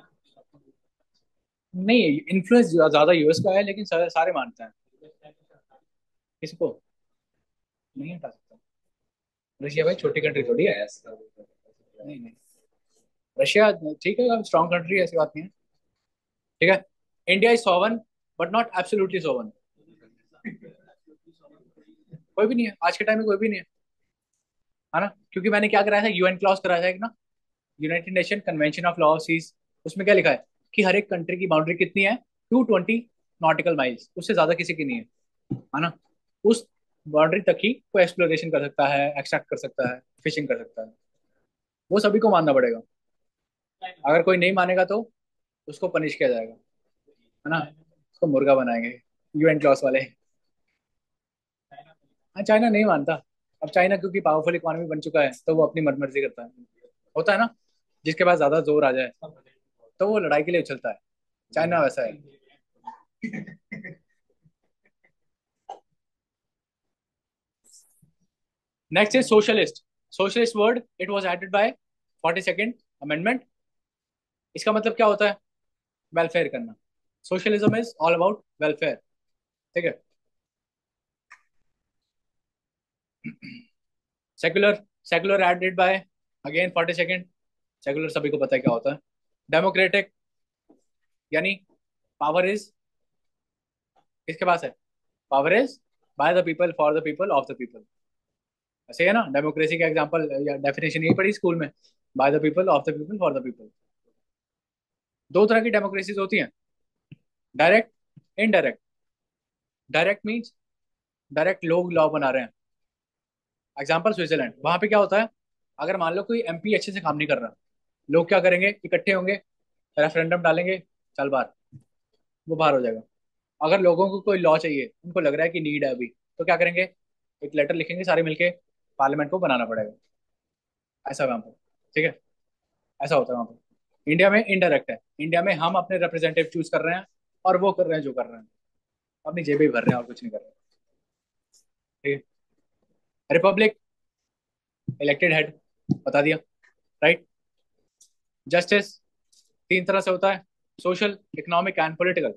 Speaker 1: नहीं, इन्फ्लुएंस ज्यादा यूएस का है, लेकिन सारे सारे मानते हैं। किसको? नहीं हटा सकता। रशिया भाई छोटी कंट्री थोड़ी है। नहीं नहीं, रशिया ठीक है, स्ट्रॉन्ग कंट्री है, ऐसी बात नहीं है। ठीक है। India is sovereign but not absolutely sovereign. कोई भी नहीं है आज के टाइम में, कोई भी नहीं है, है ना। क्योंकि मैंने क्या कराया था, यूएन क्लॉज कराया था एक ना, United Nation convention of law seas. उसमें क्या लिखा है कि हर एक कंट्री की बाउंड्री कितनी है? टू ट्वेंटी नॉटिकल माइल्स, उससे ज्यादा किसी की नहीं है, है ना। उस बाउंड्री तक ही कोई एक्सप्लोरेशन कर सकता है, एक्सट्रैक्ट कर सकता है, फिशिंग कर सकता है। वो सभी को मानना पड़ेगा। अगर कोई नहीं मानेगा तो उसको पनिश किया जाएगा, है ना। उसको मुर्गा बनाएंगे यूएन क्लॉज वाले। हाँ, चाइना नहीं मानता। अब चाइना क्योंकि पावरफुल इकोनॉमी बन चुका है तो वो अपनी मनमर्जी करता है, होता है ना, जिसके पास ज्यादा जोर आ जाए तो वो लड़ाई के लिए उछलता है। चाइना वैसा है। Next is socialist. Socialist word it was added by forty second amendment. इसका मतलब क्या होता है? वेलफेयर करना। Socialism is all about welfare. ठीक है। Secular. Secular added by again forty second. Secular सभी को पता है क्या होता है। डेमोक्रेटिक यानी पावर इज किसके पास है? Power is by the people for the people of the people. ऐसे है ना, डेमोक्रेसी का एग्जांपल या डेफिनेशन यही पढ़ी स्कूल में, by the people of the people for the people. दो तरह की डेमोक्रेसीज होती हैं, direct, indirect. Direct means direct लोग लॉ बना रहे हैं। एग्जाम्पल स्विट्जरलैंड, वहां पे क्या होता है, अगर मान लो कोई एमपी अच्छे से काम नहीं कर रहा, लोग क्या करेंगे, इकट्ठे होंगे, रेफरेंडम डालेंगे, चल बाहर, वो बाहर हो जाएगा। अगर लोगों को कोई लॉ चाहिए, उनको लग रहा है कि नीड है अभी, तो क्या करेंगे, एक लेटर लिखेंगे सारे मिलके, पार्लियामेंट को बनाना पड़ेगा। ऐसा वहां पर। ठीक है, ऐसा होता है वहां पर। इंडिया में इनडायरेक्ट है, इंडिया में हम अपने रिप्रेजेंटेटिव चूज कर रहे हैं और वो कर रहे हैं जो कर रहे हैं, अपनी जेबें ही भर रहे हैं और कुछ नहीं कर रहे। ठीक है। रिपब्लिक, इलेक्टेड हेड, बता दिया, राइट। जस्टिस तीन तरह से होता है, social, economic and political.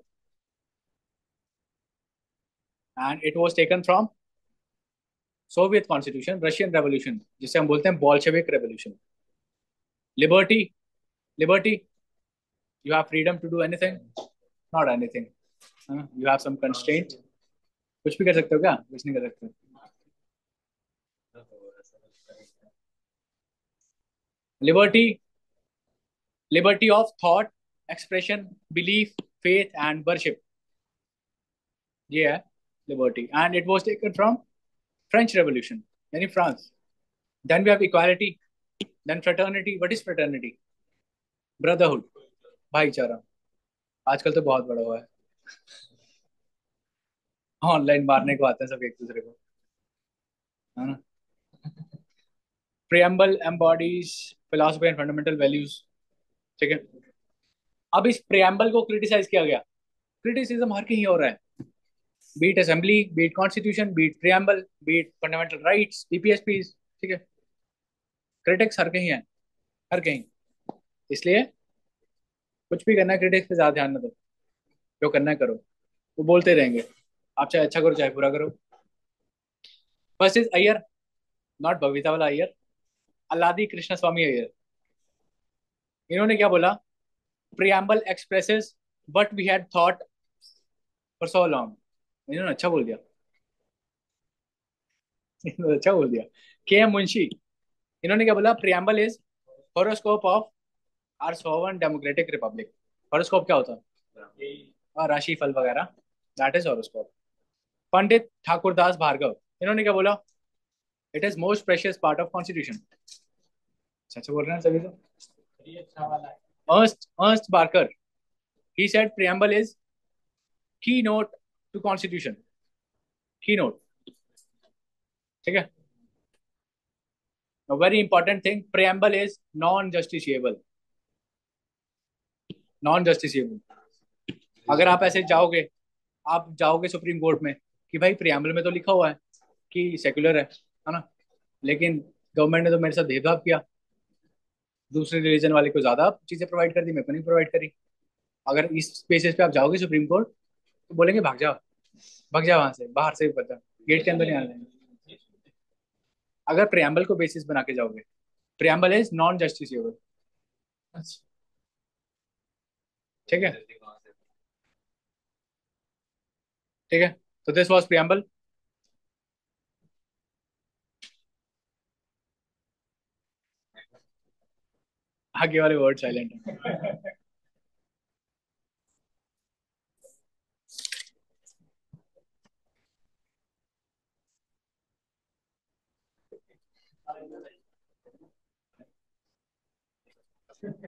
Speaker 1: And it was taken from Soviet constitution, Russian revolution, जिसे हम बोलते हैं Bolshevik revolution. Liberty, liberty, you have freedom to do anything, not anything, you have some constraint. कुछ भी कर सकते हो क्या? कुछ नहीं कर सकते। Liberty, liberty of thought, expression, belief, faith and worship, ये है liberty. And it was taken from French revolution, यानी France. Then we have equality, then fraternity. What is fraternity? Brotherhood, भाईचारा। आजकल तो बहुत बड़ा हुआ है, ऑनलाइन मारने को आते हैं सब एक दूसरे को, है ना। Preamble embodies philosophy and fundamental values. ठीक है। अब इस प्रियम्बल को क्रिटिसाइज किया गया। क्रिटिसिज्म हर कहीं हो रहा है, be it assembly, be it constitution, be it preamble, be it fundamental rights, DPSPs. ठीक है। क्रिटिक्स हर कहीं है, हर कहीं। इसलिए कुछ भी करना है, क्रिटिक्स पे ज्यादा ध्यान न दो, जो करना है करो, वो बोलते रहेंगे, आप चाहे अच्छा करो चाहे बुरा करो। First is Iyer, not Babita वाला अय्यर, अल्लादी कृष्ण स्वामी अय्यर। इन्होंने क्या बोला? Preamble expresses what we had thought for so long. इन्होंने अच्छा बोल दिया। इन्होंने अच्छा बोल दिया। के एम मुंशी, इन्होंने क्या बोला? Preamble is horoscope of our sovereign democratic republic. Horoscope क्या होता है? हाँ, राशि फल वगैरह, that is horoscope. Pandit Thakurdas Bhargava, इन्होंने क्या बोला? It is most precious part of constitution. सच बोल रहे हैं सभी तो। Ernest Ernest Barker, he said preamble is key note to constitution, key note. ठीक है। Very important thing, preamble is non justiciable, non justiciable. अगर आप ऐसे जाओगे, आप जाओगे सुप्रीम कोर्ट में कि भाई प्रियम्बल में तो लिखा हुआ है कि सेक्युलर है है ना, लेकिन गवर्नमेंट ने तो मेरे साथ भेदभाव किया, दूसरे रिलीजन वाले को ज्यादा चीजें प्रोवाइड कर दी, मेरे को नहीं प्रोवाइड करी। अगर इस बेसिस पे आप जाओगे सुप्रीम कोर्ट, तो बोलेंगे भाग जाओ, भाग जाओ वहां से, बाहर से भी बचा, गेट के अंदर नहीं आने देंगे। अगर प्रियम्बल को बेसिस बना के जाओगे, प्रियम्बल इज नॉन जस्टिसिएबल। ठीक है, ठीक है। तो दिस वाज प्रियम्बल। आगे वाले वर्ड साइलेंट है।